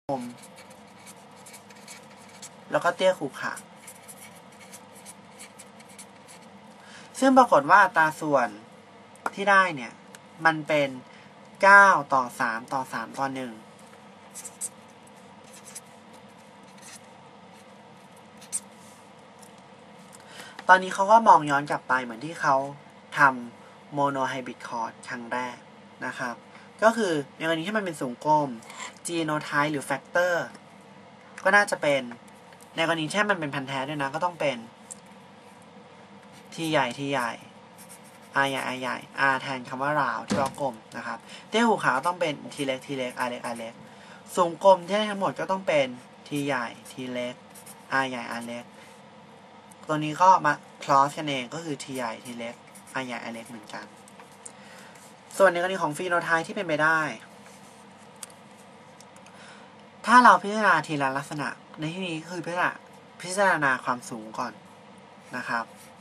มแล้วก็เตี้ยขรุขระซึ่งปรากฏว่าอัตราส่วนที่ได้เนี่ยมันเป็น9:3:3:1ตอนนี้เขาก็มองย้อนกลับไปเหมือนที่เขาทำโมโนไฮบริดคอร์ดครั้งแรกนะครับก็คือในกรณีที่มันเป็นสูงกลม genotype หรือ factor ก็น่าจะเป็นในกรณีที่มันเป็นพันธุ์แท้ด้วยนะก็ต้องเป็น t ใหญ่ t ใหญ่ r ใหญ่ r ใหญ่ r แทนคำว่าราวที่ว่ากลมนะครับเตี้ยหูขาวก็ต้องเป็น t เล็ก t เล็ก r เล็ก r เล็กสูงกลมที่ได้ทั้งหมดก็ต้องเป็น t ใหญ่ t เล็ก r ใหญ่ r เล็กตัวนี้ก็มา cross กันเองก็คือ t ใหญ่ t เล็ก r ใหญ่ r เล็กเหมือนกันส่วนในกรณีของฟีโนไทป์ที่เป็นไปได้ถ้าเราพิจารณาทีละลักษณะในที่นี้คือพิจารณาความสูงก่อนนะครับ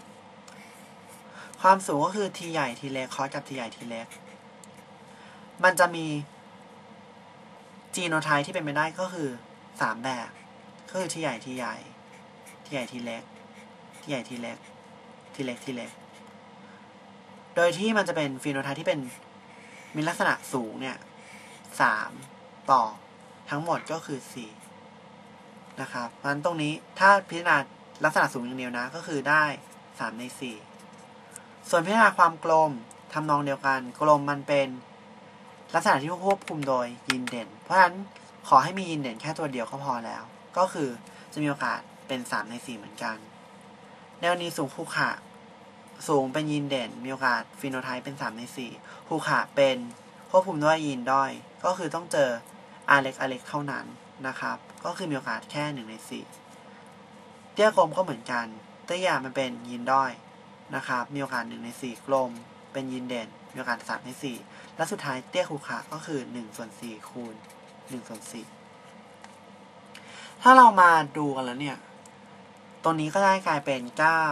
ความสูงก็คือ t ใหญ่ t เล็ก cross กับ t ใหญ่ t เล็กมันจะมีgenotypeที่เป็นไปได้ก็คือ3แบบก็คือ t ใหญ่ t ใหญ่ t ใหญ่ t เล็ก t ใหญ่ t เล็ก t เล็ก t เล็กโดยที่มันจะเป็นฟีโนไทป์ที่เป็นมีลักษณะสูงเนี่ย3ต่อทั้งหมดก็คือ4นะครับเพราะฉะนั้นตรงนี้ถ้าพิจารณาลักษณะสูงอย่างเดียวนะก็คือได้3ใน4ส่วนพิจารณาความกลมทำนองเดียวกันกลมมันเป็นลักษณะที่ควบคุมโดยยีนเด่นเพราะฉะนั้นขอให้มียีนเด่นแค่ตัวเดียวก็พอแล้วก็คือจะมีโอกาสเป็น3ใน4เหมือนกันในกรณีสูงขรุขระสูงเป็นยีนเด่นมีโอกาสฟีโนไทป์เป็น3ใน4ขรุขระเป็นควบคุมด้วยยีนด้อยก็คือต้องเจอ r เล็ก r เล็กเท่านั้นนะครับก็คือมีโอกาสแค่1ใน4เตี้ยกลมก็เหมือนกันเตี้ยมันเป็นยีนด้อยนะครับมีโอกาส1ใน4กลมเป็นยีนเด่นมีโอกาส3ใน4และสุดท้ายเตี้ยขรุขระก็คือ1/4คูณ1/4ถ้าเรามาดูกันแล้วเนี่ยตรงนี้ก็ได้กลายเป็น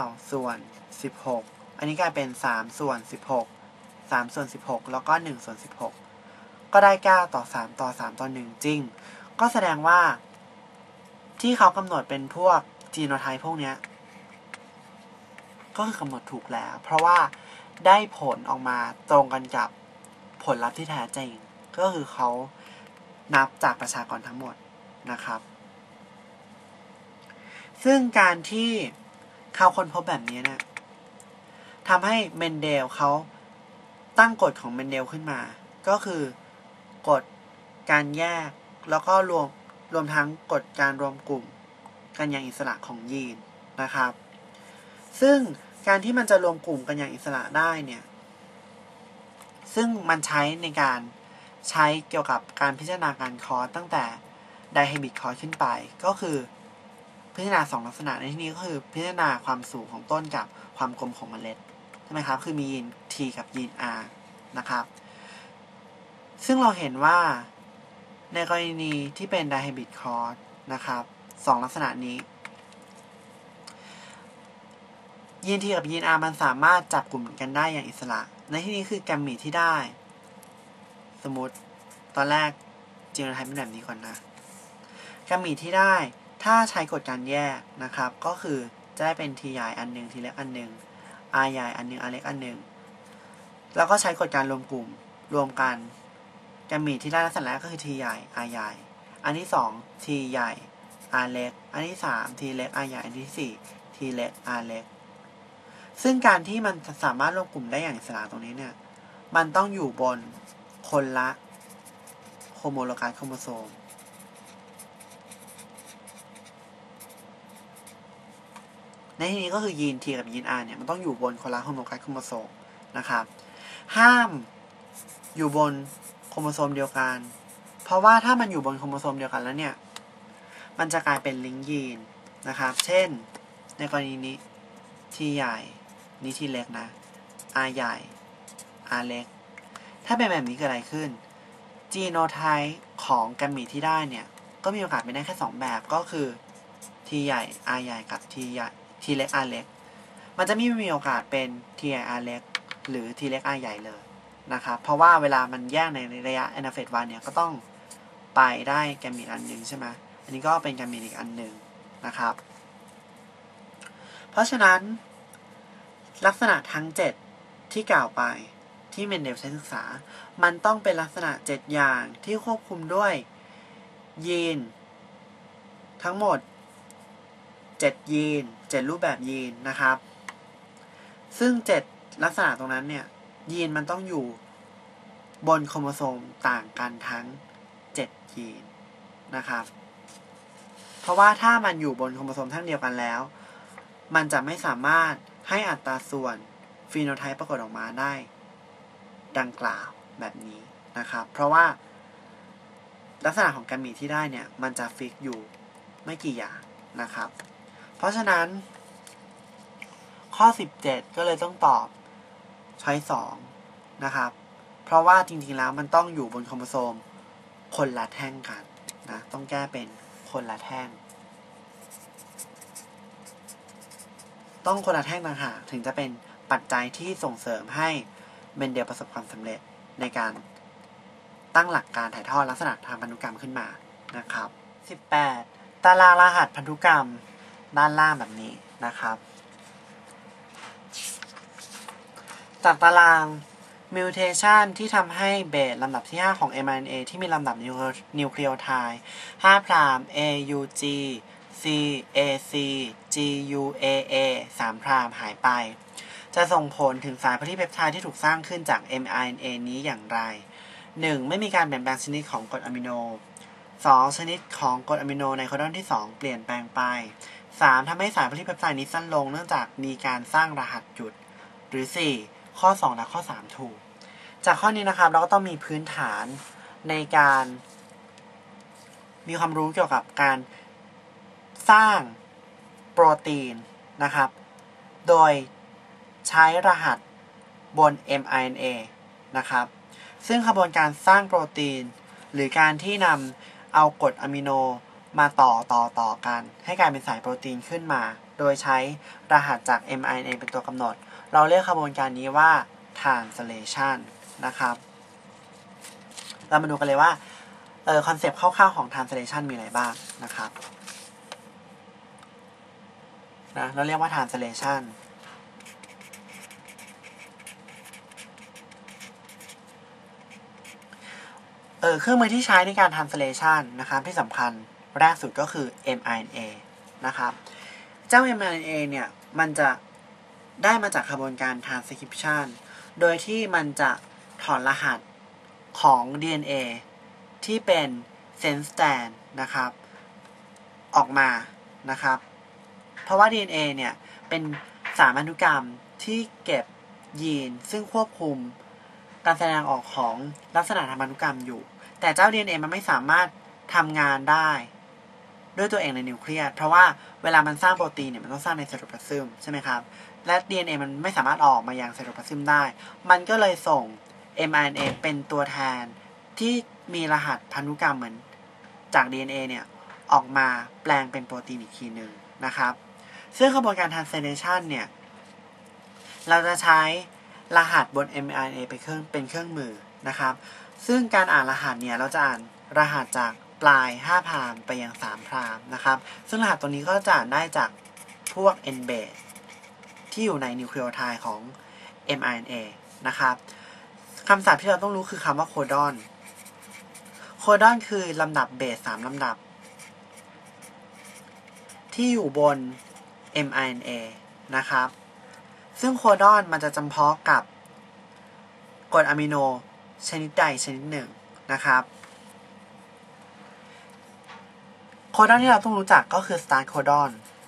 9/16อันนี้กลายเป็น3/16 3/16แล้วก็1/16ก็ได้9:3:3:1จริงก็แสดงว่าที่เขากำหนดเป็นพวกจีโนไทป์พวกเนี้ยก็คือกำหนดถูกแล้วเพราะว่าได้ผลออกมาตรงกันกับผลลัพธ์ที่แท้จริงก็คือเขานับจากประชากรทั้งหมดนะครับซึ่งการที่เขาค้นพบแบบนี้เนี่ยทำให้เมนเดลเขาตั้งกฎของเมนเดลขึ้นมาก็คือกฎการแยกแล้วก็รวมทั้งกฎการรวมกลุ่มกันอย่างอิสระของยีนนะครับซึ่งการที่มันจะรวมกลุ่มกันอย่างอิสระได้เนี่ยซึ่งมันใช้ในการใช้เกี่ยวกับการพิจารณาการคอร์สตั้งแต่ไดไฮบริดคอร์สขึ้นไปก็คือพิจารณา2ลักษณะในที่นี้ก็คือพิจารณาความสูงของต้นกับความกลมของเมล็ดใช่ไหมครับคือมียีน T กับยีน R นะครับซึ่งเราเห็นว่าในกรณีที่เป็นไดไฮบริดคอร์สนะครับ2ลักษณะนี้ยีน T กับยีน R มันสามารถจับกลุ่มกันได้อย่างอิสระในที่นี้คือแกมมีตที่ได้สมมติตอนแรกจีโนไทป์เป็นแบบนี้ก่อนนะแกมมีตที่ได้ถ้าใช้กฎการแยกนะครับก็คือจะได้เป็น T ใหญ่อันหนึ่ง T เล็กอันหนึ่ง R ใหญ่อันหนึ่ง R เล็กอันหนึ่งแล้วก็ใช้กฎการรวมกลุ่มรวมกันแกมมีตที่ได้ลักษณะแรกก็คือ T ใหญ่ R ใหญ่อันที่2 T ใหญ่ R เล็กอันที่3 T เล็ก R ใหญ่อันที่4 T เล็ก R เล็กซึ่งการที่มันสามารถรวมกลุ่มได้อย่างอิสระตรงนี้เนี่ยมันต้องอยู่บนคนละโฮโมโลกัสโครโมโซมในที่นี้ก็คือยีน T กับยีน R เนี่ยมันต้องอยู่บนคนละโฮโมโลกัสโครโมโซมนะครับห้ามอยู่บนโครโมโซมเดียวกันเพราะว่าถ้ามันอยู่บนโครโมโซมเดียวกันแล้วเนี่ยมันจะกลายเป็นลิงก์ยีนนะครับเช่นในกรณีนี้ T ใหญ่นี่ T เล็กนะ R ใหญ่ R เล็กถ้าเป็นแบบนี้เกิดอะไรขึ้นจีโนไทป์ของแกมมีตที่ได้เนี่ยก็มีโอกาสเป็นได้แค่2แบบก็คือ T ใหญ่ R ใหญ่กับ T ใหญ่ T เล็ก R เล็กมันจะไม่มีโอกาสเป็น T ใหญ่ R เล็กหรือ T เล็ก R ใหญ่เลยนะครับเพราะว่าเวลามันแยกในระยะ N เฟส 1เนี่ยก็ต้องไปได้แกมีดอันหนึ่งใช่ไหมอันนี้ก็เป็นแกมีดอีกอันหนึ่งนะครับเพราะฉะนั้นลักษณะทั้ง7ที่กล่าวไปที่เมนเดลใช้ศึกษามันต้องเป็นลักษณะ7อย่างที่ควบคุมด้วยยีนทั้งหมด7ยีน7รูปแบบยีนนะครับซึ่ง7ลักษณะตรงนั้นเนี่ยยีนมันต้องอยู่บนโครโมโซมต่างกันทั้ง7ยีนนะครับเพราะว่าถ้ามันอยู่บนโครโมโซมทั้งเดียวกันแล้วมันจะไม่สามารถให้อัตราส่วนฟีโนไทป์ปรากฏออกมาได้ดังกล่าวแบบนี้นะครับเพราะว่าลักษณะของแกมีดที่ได้เนี่ยมันจะฟิกอยู่ไม่กี่อย่างนะครับเพราะฉะนั้นข้อ17ก็เลยต้องตอบช้อย2นะครับเพราะว่าจริงๆแล้วมันต้องอยู่บนโครโมโซมคนละแท่งกันนะต้องแก้เป็นคนละแท่งต้องคนละแท่งต่างหากถึงจะเป็นปัจจัยที่ส่งเสริมให้เมนเดลประสบความสำเร็จในการตั้งหลักการถ่ายทอดลักษณะทางพันธุกรรมขึ้นมานะครับ18ตารางรหัสพันธุกรรมด้านล่างแบบนี้นะครับจากตารางมิวเทชันที่ทำให้เบสลำดับที่5ของ mRNA ที่มีลำดับนิวเคลียโทด์5 พราม AUG CAC GUAA 3 พรามหายไปจะส่งผลถึงสายโพลีเพปไทด์ที่ถูกสร้างขึ้นจาก mRNA นี้อย่างไร 1. ไม่มีการเปลี่ยนแปลงชนิดของกรดอะมิโน 2. ชนิดของกรดอะมิโนในโคดอนที่2เปลี่ยนแปลงไป 3. ทำให้สายโพลีเพปไทด์นี้สั้นลงเนื่องจากมีการสร้างรหัสจุดหรือ 4. ข้อ 2 และข้อ 3 ถูกจากข้อนี้นะครับเราก็ต้องมีพื้นฐานในการมีความรู้เกี่ยวกับการสร้างโปรตีนนะครับโดยใช้รหัสบน mRNA นะครับซึ่งกระบวนการสร้างโปรตีนหรือการที่นำเอากรดอะมิโนมาต่อกันให้กลายเป็นสายโปรตีนขึ้นมาโดยใช้รหัสจาก mRNA เป็นตัวกำหนดเราเรียกกระบวนการนี้ว่า translation นะครับเรามาดูกันเลยว่าคอนเซปต์คร่าวๆของ translation มีอะไรบ้างนะครับนะเราเรียกว่า translationเครื่องมือที่ใช้ในการ translation นะครับที่สำคัญแรกสุดก็คือ mRNA นะครับเจ้า mRNA เนี่ยมันจะได้มาจากกระบวนการ transcription โดยที่มันจะถอนรหัสของ DNA ที่เป็น sense strand นะครับออกมานะครับเพราะว่า DNA เนี่ยเป็นสารพันธุกรรมที่เก็บยีนซึ่งควบคุมการแสดงออกของลักษณะทางพันธุกรรมอยู่แต่เจ้า DNA มันไม่สามารถทำงานได้ด้วยตัวเองในนิวเคลียสเพราะว่าเวลามันสร้างโปรตีนเนี่ยมันต้องสร้างในไซโตพลาซึมใช่ไหมครับและ DNA มันไม่สามารถออกมายังไซโตพลาซึมได้มันก็เลยส่ง mRNA เป็นตัวแทนที่มีรหัสพันธุกรรมเหมือนจาก DNA เนี่ยออกมาแปลงเป็นโปรตีนอีกทีหนึ่งนะครับซึ่งกระบวนการ translation เนี่ยเราจะใช้รหัสบน mRNA เป็นเครื่องมือนะครับซึ่งการอ่านรหัสเนี่ยเราจะอ่านรหัสจากปลาย5 พรามไปยัง3 พรามนะครับซึ่งรหัสตัวนี้ก็จะอ่านได้จากพวก N base ที่อยู่ในนิวเคลียโทด์ของ mRNA นะครับคำศัพท์ที่เราต้องรู้คือคำว่าโคดอนโคดอนคือลำดับเบส3 ลำดับที่อยู่บน mRNA นะครับซึ่งโคดอนมันจะจำเพาะกับกรดอะมิโนชนิดใดชนิดหนึ่งนะครับโคดอนที่เราต้องรู้จักก็คือ start codon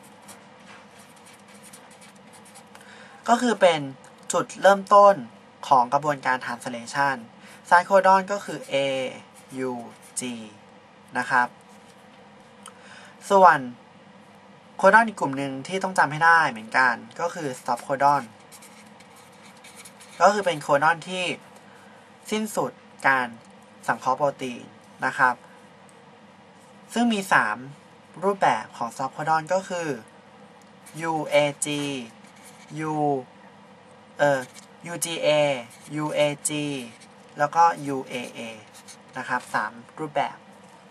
ก็คือเป็นจุดเริ่มต้นของกระบวนการ translation start codon ก็คือ A U G นะครับส่วนโคดอนอีกกลุ่มหนึ่งที่ต้องจำให้ได้เหมือนกันก็คือ stop codon ก็คือเป็นโคดอนที่สิ้นสุดการสังเคราะห์โปรตีนนะครับซึ่งมี3รูปแบบของ stop codon ก็คือ UAG UGA UAG แล้วก็ UAA นะครับ3รูปแบบ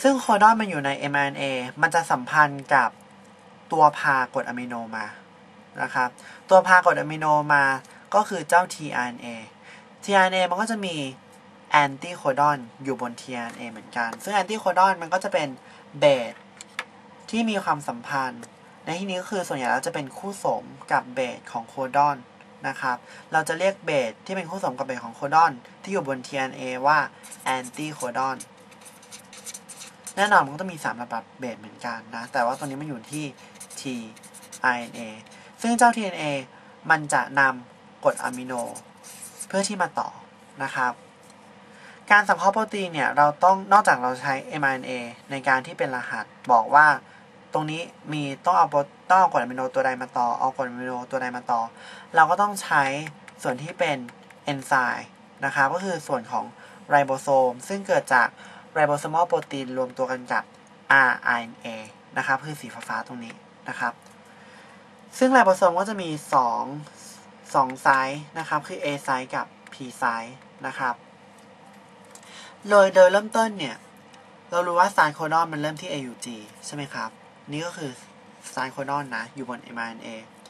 ซึ่งโคดอนมันอยู่ใน mRNA มันจะสัมพันธ์กับตัวพากรดอะมิโนมานะครับตัวพากรดอะมิโนมาก็คือเจ้า tRNA tRNA มันก็จะมีแอนตี้โคดอนอยู่บน tRNA เหมือนกันซึ่งแอนตี้โคดอนมันก็จะเป็นเบสที่มีความสัมพันธ์ในที่นี้ก็คือส่วนใหญ่แล้วจะเป็นคู่สมกับเบสของโคดอนนะครับเราจะเรียกเบสที่เป็นคู่สมกับเบสของโคดอนที่อยู่บน tRNA ว่าแอนตี้โคดอนแน่นอนมันก็ต้องมี3ระดับเบสเหมือนกันนะแต่ว่าตัวนี้มันอยู่ที่ tRNA ซึ่งเจ้า tRNA มันจะนำกรดอะมิโนเพื่อที่มาต่อนะครับการสังเคราะห์โปรตีนเนี่ยเราต้องนอกจากเราใช้ mRNA ในการที่เป็นรหัสบอกว่าตรงนี้มีต้องเอากรดอะมิโนตัวใดมาต่อเอากรดอะมิโนตัวใดมาต่อเราก็ต้องใช้ส่วนที่เป็นเอนไซม์นะครับก็คือส่วนของไรโบโซมซึ่งเกิดจากไรโบโซมอลโปรตีนรวมตัวกันกับ RNA นะครับคือสีฟ้าๆตรงนี้นะครับซึ่งไรโบโซมก็จะมี2ไซส์นะครับคือ A ไซส์กับ P ไซส์นะครับโดยเริ่มต้นเนี่ยเรารู้ว่าไซน์โคดอนมันเริ่มที่ AUG ใช่ไหมครับนี่ก็คือไซน์โคดอนนะอยู่บน mRNA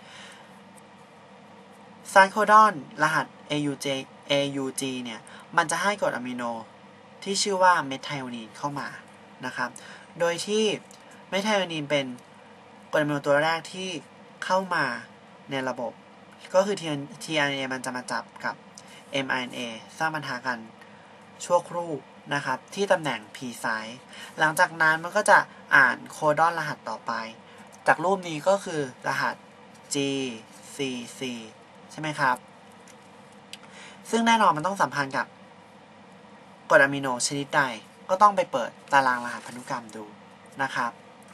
ไซน์โคดอนรหัส AUG เนี่ยมันจะให้กรดอะมิโนที่ชื่อว่าเมทไทโอนีนเข้ามานะครับโดยที่เมทไทโอนีนเป็นกรดอะมิโนตัวแรกที่เข้ามาในระบบก็คือ tRNA มันจะมาจับกับ mRNA สร้างปะทะกันชั่วครู่นะครับที่ตำแหน่ง P ไซส์หลังจากนั้นมันก็จะอ่านโคดอนรหัสต่อไปจากรูปนี้ก็คือรหัส GCC ใช่ไหมครับซึ่งแน่นอนมันต้องสัมพันธ์กับกรดอะมิโนชนิดใดก็ต้องไปเปิดตารางรหัสพันธุกรรมดูนะครับ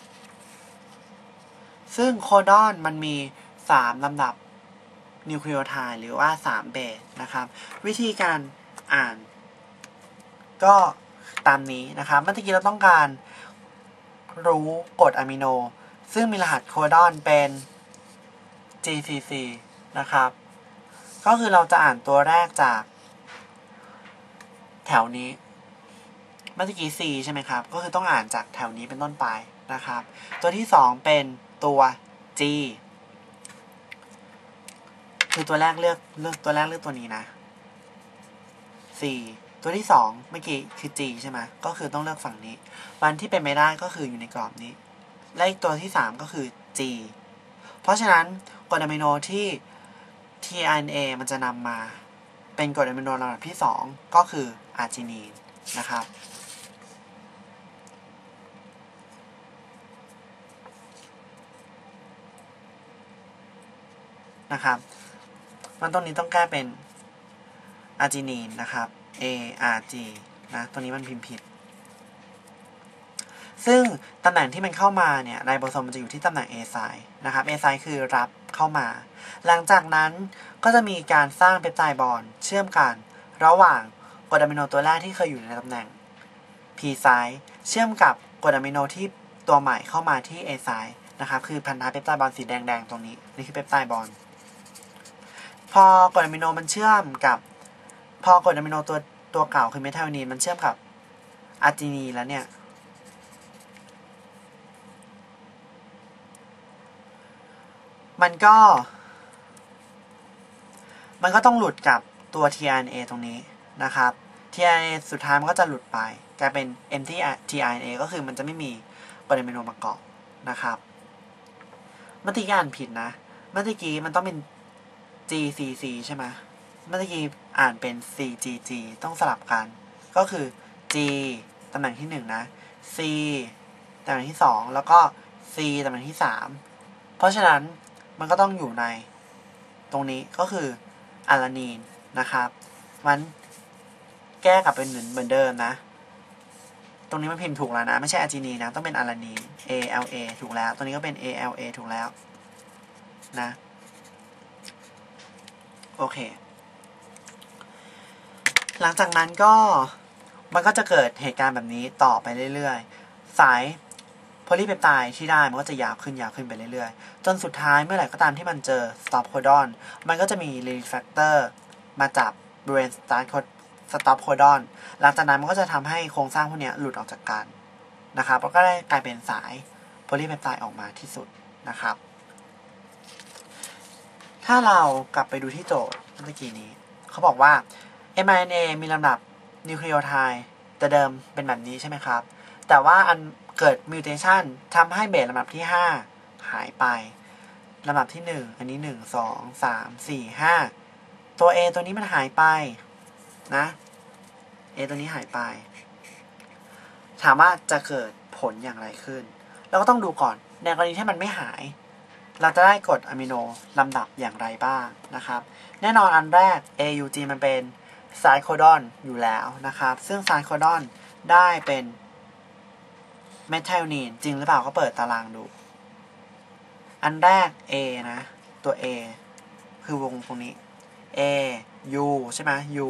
ซึ่งโคดอนมันมี3ลำดับนิวคลีโอไทด์หรือว่า3เบสนะครับวิธีการอ่านก็ตามนี้นะครับเมื่อกี้เราต้องการรู้กรดอะมิโนซึ่งมีรหัสโคดอนเป็น GCC นะครับก็คือเราจะอ่านตัวแรกจากแถวนี้เมื่อกี้ C ใช่ไหมครับก็คือต้องอ่านจากแถวนี้เป็นต้นไปนะครับตัวที่2เป็นตัว G คือตัวแรกเลือกตัวนี้นะ C ตัวที่2เมื่อกี้คือ G ใช่ไหมก็คือต้องเลือกฝั่งนี้มันที่เป็นไม่ได้ก็คืออยู่ในกรอบนี้และอีกตัวที่3ก็คือ G เพราะฉะนั้นกรดอะมิโนที่ tRNA มันจะนำมาเป็นกรดอะมิโนลำดับที่2ก็คืออาร์จินีนนะครับมันตรงนี้ต้องแก้เป็นอาร์จินีนนะครับ ARG นะตัวนี้มันพิมพ์ผิดซึ่งตำแหน่งที่มันเข้ามาเนี่ยไรโบโซมมันจะอยู่ที่ตำแหน่ง A ไซต์นะครับ A ไซต์คือรับเข้ามาหลังจากนั้นก็จะมีการสร้างเปปไทด์บอนด์เชื่อมกันระหว่างกรดอะมิโนตัวแรกที่เคยอยู่ในตำแหน่ง P ไซต์เชื่อมกับกรดอะมิโนที่ตัวใหม่เข้ามาที่ A ไซต์นะครับคือพันธะเปปไทด์บอนด์สีแดงๆตรงนี้นี่คือเปปไทด์บอนด์พอกรดอะมิโนมันเชื่อมกับพอกรดอะมิโนตัวเก่าคือเมทไทโอนีนมันเชื่อมกับอาร์จินีนแล้วเนี่ยมันก็ต้องหลุดกับตัว tRNA ตรงนี้นะครับ tRNA สุดท้ายมันก็จะหลุดไปกลายเป็น empty tRNA ก็คือมันจะไม่มีกรดอะมิโนมาเกาะนะครับเมื่อกี้อ่านผิดนะเมื่อกี้มันต้องเป็น GCC ใช่ไหมเมื่อกี้อ่านเป็น CGG ต้องสลับกันก็คือ G ตำแหน่งที่1นะ C ตำแหน่งที่2แล้วก็ C ตำแหน่งที่3เพราะฉะนั้นมันก็ต้องอยู่ในตรงนี้ก็คืออาลานีนนะครับมันแก้กลับเป็นเหมือนเดิมนะตรงนี้มันพิมพ์ถูกแล้วนะไม่ใช่อาร์จินีนนะต้องเป็นอาลานีน ALA ถูกแล้วตัวนี้ก็เป็น ALA ถูกแล้วนะโอเคหลังจากนั้นก็มันก็จะเกิดเหตุการณ์แบบนี้ต่อไปเรื่อยๆสายโพลีเปปไทด์ที่ได้มันก็จะยาวขึ้นไปเรื่อยๆจนสุดท้ายเมื่อไหร่ก็ตามที่มันเจอ stop codon มันก็จะมี release factor มาจับบริเวณ stop codon หลังจากนั้นมันก็จะทำให้โครงสร้างพวกนี้หลุดออกจากกันนะครับแล้วก็ได้กลายเป็นสายโพลีเพปไทด์ออกมาที่สุดนะครับถ้าเรากลับไปดูที่โจทย์เมื่อกี้นี้เขาบอกว่า mRNA มีลำดับนิวคลีโอไทด์แต่เดิมเป็นแบบนี้ใช่ไหมครับแต่ว่าอันเกิดมิวเทชันทำให้เบสลำดับที่5หายไปลำดับที่1อันนี้1 2 3 4 5ตัว A ตัวนี้มันหายไปนะ A ตัวนี้หายไปถามว่าจะเกิดผลอย่างไรขึ้นเราก็ต้องดูก่อนในกรณีที่มันไม่หายเราจะได้กรดอะมิโนลำดับอย่างไรบ้างนะครับแน่นอนอันแรก AUG มันเป็นไซโคดอนอยู่แล้วนะครับซึ่งไซโคดอนได้เป็นเมทไทโอนีนจริงหรือเปล่าก็เปิดตารางดูอันแรก A นะตัว A คือวงตรงนี้ A U ใช่ไหม U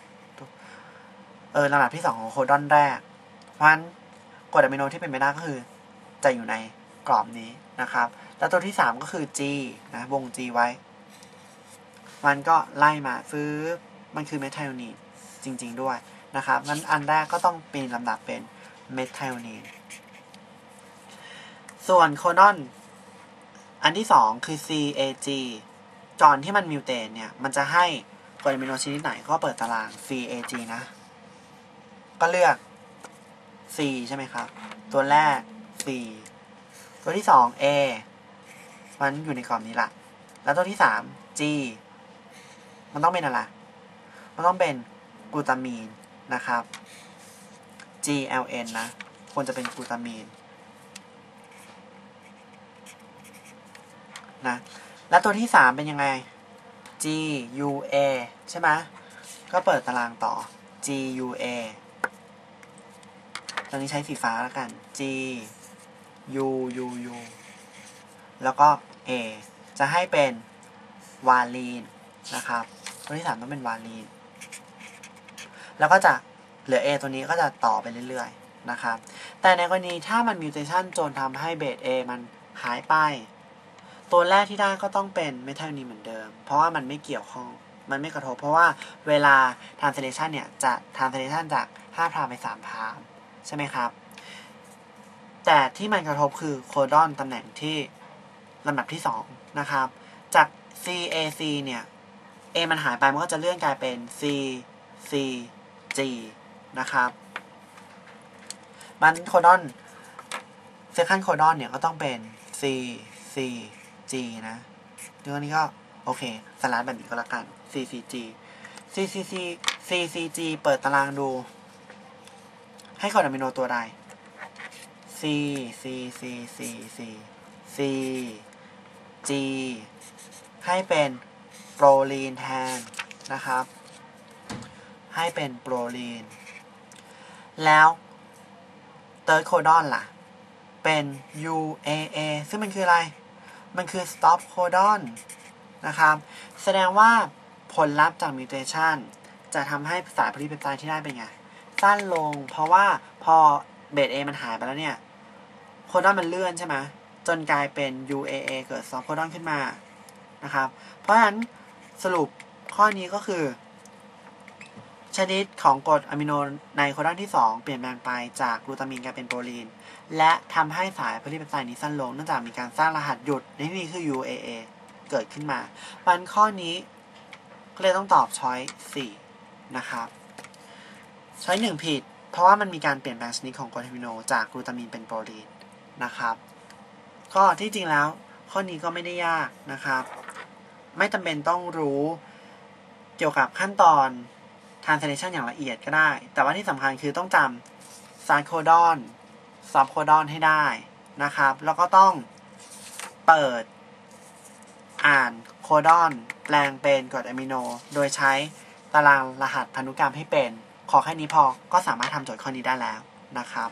ลำดับที่2ของโคดอนแรกเพราะฉะนั้นกรดอะมิโนที่เป็นไปได้ก็คือจะอยู่ในกรอบนี้นะครับแล้วตัวที่3ก็คือ G นะวง G ไว้มันก็ไล่มาซื้อมันคือเมทไทโอนีนจริงๆด้วยนะครับงั้นอันแรกก็ต้องเป็นลำดับเป็นเมทไทโอนีนส่วนโคดอนอันที่2คือ CAG ก่อนที่มันมิวเทนเนี่ยมันจะให้กรดอะมิโนชนิดไหนก็เปิดตาราง CAG นะก็เลือก C ใช่ไหมครับตัวแรก C ตัวที่2 A มันอยู่ในกรอบนี้ละแล้วตัวที่3 G มันต้องเป็นอะไรมันต้องเป็นกลูตามีนนะครับ GLN นะควรจะเป็นกลูตามีนนะแล้วตัวที่3เป็นยังไง GUA ใช่ไหมก็เปิดตารางต่อ GUA ตอนนี้ใช้สีฟ้าแล้วกัน G U U U แล้วก็ A จะให้เป็นวาลีนนะครับตัวที่3ต้องเป็นวาลีนแล้วก็จะเหลือ A ตัวนี้ก็จะต่อไปเรื่อยๆนะครับแต่ในกรณีถ้ามันมิวเทชันจนทำให้เบส A มันหายไปตัวแรกที่ได้ก็ต้องเป็นเมทไทโอนีนเหมือนเดิมเพราะว่ามันไม่เกี่ยวข้องมันไม่กระทบเพราะว่าเวลา translation เนี่ยจะ translation จาก5 พรามไป3 พรามใช่ไหมครับแต่ที่มันกระทบคือโคดอนตำแหน่งที่ลำดับที่2นะครับจาก CAC เนี่ย A มันหายไปมันก็จะเลื่อนกลายเป็น CCG นะครับมันโคดอนเซคันด์โคดอนเนี่ยก็ต้องเป็น CCG นะเรื่องนี้ก็โอเคสไลด์แบบนี้ก็แล้วกัน CCG เปิดตารางดูให้กรดอะมิโนตัวใด C G ให้เป็นโปรลีนแทนนะครับให้เป็นโปรลีนแล้วเติร์ดโคดอนล่ะเป็น UAA ซึ่งมันคืออะไรมันคือ stop codon นะครับแสดงว่าผลลัพธ์จากมิวเทชันจะทำให้สายโพลีเพปไทด์ที่ได้เป็นไงสั้นลงเพราะว่าพอเบส A มันหายไปแล้วเนี่ยโคดอนมันเลื่อนใช่ไหมจนกลายเป็น UAA เกิด stop codon ขึ้นมานะครับเพราะฉะนั้นสรุปข้อนี้ก็คือชนิดของกรดอะมิโนในโคดอนที่2เปลี่ยนแปลงไปจากกลูตามีนกลายเป็นโปรลีนและทำให้สายโพลีเพปไทด์นี้สั้นลงเนื่องจากมีการสร้างรหัสหยุดในที่นี้คือ UAA เกิดขึ้นมาวันข้อนี้ก็เลยต้องตอบช้อย4นะครับช้อย1ผิดเพราะว่ามันมีการเปลี่ยนแปลงชนิดของกรดอะมิโนจากกลูตามีนเป็นโปรลีนนะครับก็ที่จริงแล้วข้อนี้ก็ไม่ได้ยากนะครับไม่จำเป็นต้องรู้เกี่ยวกับขั้นตอน translation อย่างละเอียดก็ได้แต่ว่าที่สำคัญคือต้องจำ side codon sub codon ให้ได้นะครับแล้วก็ต้องเปิดอ่านโคดอนแปลงเป็นกรดอะมิโนโดยใช้ตารางรหัสพันธุกรรมให้เป็นขอแค่นี้พอก็สามารถทำโจทย์ข้อนี้ได้แล้วนะครับ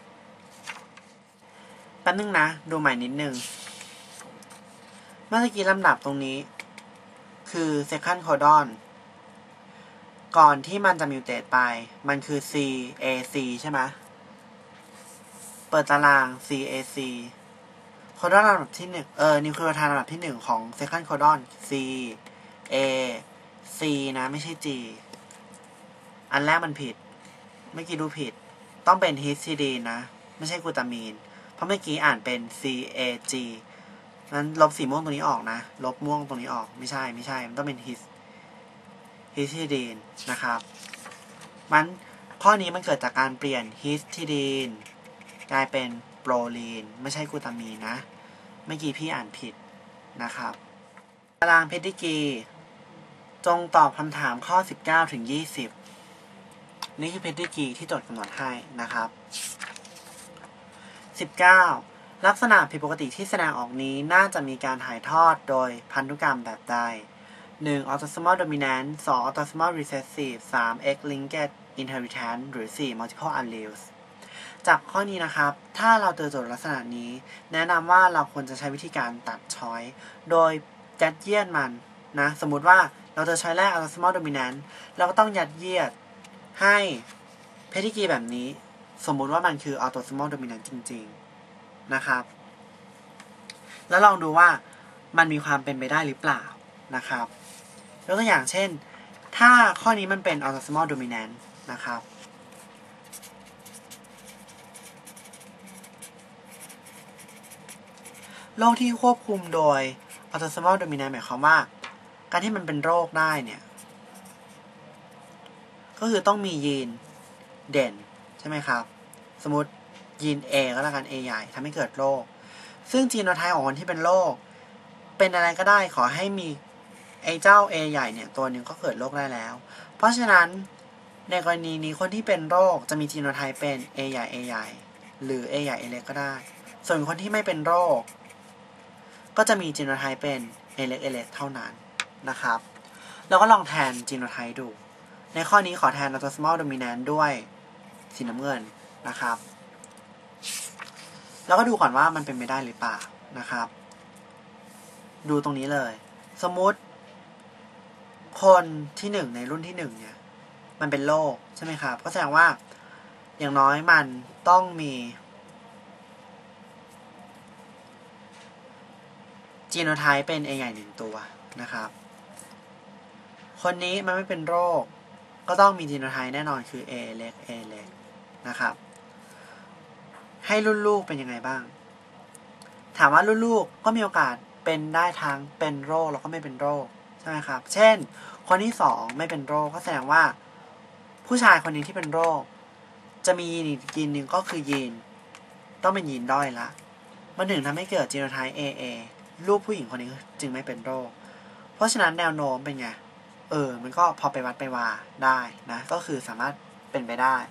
แป๊บนึงนะดูใหม่นิดนึงเมื่อกี้ลำดับตรงนี้คือ second codon ก่อนที่มันจะมิวเทตไปมันคือ CAC ใช่ไหมเปิดตาราง CAC โคดอนลำดับที่1นิวคลีโอไทด์ลำดับที่1ของ second codon C A C นะไม่ใช่ G อันแรกมันผิดเมื่อกี้ดูผิดต้องเป็น histidine นะไม่ใช่กลูตามีนเพราะเมื่อกี้อ่านเป็น CAG นั้นลบสีม่วงตรงนี้ออกนะลบม่วงตรงนี้ออกไม่ใช่มันต้องเป็นฮิสทิดีนนะครับมันข้อนี้มันเกิดจากการเปลี่ยนฮิสทิดีนกลายเป็นโปรลีนไม่ใช่กลูตามีนนะเมื่อกี้พี่อ่านผิดนะครับตารางเพดิกรีจงตอบคำถามข้อ19ถึง20นี่คือเพดิกรีที่โจทย์กำหนดให้นะครับ19ลักษณะผิดปกติที่แสดงออกนี้น่าจะมีการถ่ายทอดโดยพันธุกรรมแบบใด 1. Autosomal dominant 2. Autosomal recessive 3. X-linked inheritance หรือ 4. multiple alleles จากข้อนี้นะครับถ้าเราเจอโจทย์ลักษณะนี้แนะนำว่าเราควรจะใช้วิธีการตัดช้อยโดยยัดเยียดมันนะสมมุติว่าเราเจอช้อยแรก Autosomal dominant เราก็ต้องยัดเยียดให้เพดิกรีแบบนี้สมมุติว่ามันคือ Autosomal dominant จริงๆนะครับแล้วลองดูว่ามันมีความเป็นไปได้หรือเปล่านะครับยกตัวอย่างเช่นถ้าข้อนี้มันเป็น Autosomal dominant นะครับโรคที่ควบคุมโดย Autosomal dominant หมายความว่าการที่มันเป็นโรคได้เนี่ยก็คือต้องมียีนเด่นใช่ไหมครับสมมติยีน A ก็แล้วกัน A ใหญ่ทำให้เกิดโรคซึ่งจีโนไทป์ของคนที่เป็นโรคเป็นอะไรก็ได้ขอให้มีไอ้เจ้า A ใหญ่เนี่ยตัวหนึ่งก็เกิดโรคได้แล้วเพราะฉะนั้นในกรณีนี้คนที่เป็นโรคจะมีจีโนไทป์เป็น A ใหญ่ A ใหญ่หรือ A ใหญ่ A เล็กก็ได้ส่วนคนที่ไม่เป็นโรคก็จะมีจีโนไทป์เป็น A เล็ก A เล็กเท่านั้นนะครับเราก็ลองแทนจีโนไทป์ดูในข้อนี้ขอแทน Autosomal dominant ด้วยสีน้ำเงินนะครับแล้วก็ดูก่อนว่ามันเป็นไปได้หรือเปล่านะครับดูตรงนี้เลยสมมุติคนที่1ในรุ่นที่1เนี่ยมันเป็นโรคใช่ไหมครับก็แสดงว่าอย่างน้อยมันต้องมีจีโนไทป์เป็น A ใหญ่1ตัวนะครับคนนี้มันไม่เป็นโรคก็ต้องมีจีโนไทป์แน่นอนคือ A เล็ก A เล็กนะครับให้รุ่นลูกเป็นยังไงบ้างถามว่ารุ่นลูกก็มีโอกาสเป็นได้ทั้งเป็นโรคแล้วก็ไม่เป็นโรคใช่ไหมครับเช่นคนที่2ไม่เป็นโรคก็แสดงว่าผู้ชายคนนี้ที่เป็นโรคจะมียีนหนึ่งก็คือยีนต้องเป็นยีนด้อยละมันถึงทำให้เกิดจีโนไทป์ AA ลูกผู้หญิงคนนี้จึงไม่เป็นโรคเพราะฉะนั้นแนวโน้มเป็นไงมันก็พอไปวัดไปว่าได้นะก็คือสามารถเป็นไปได้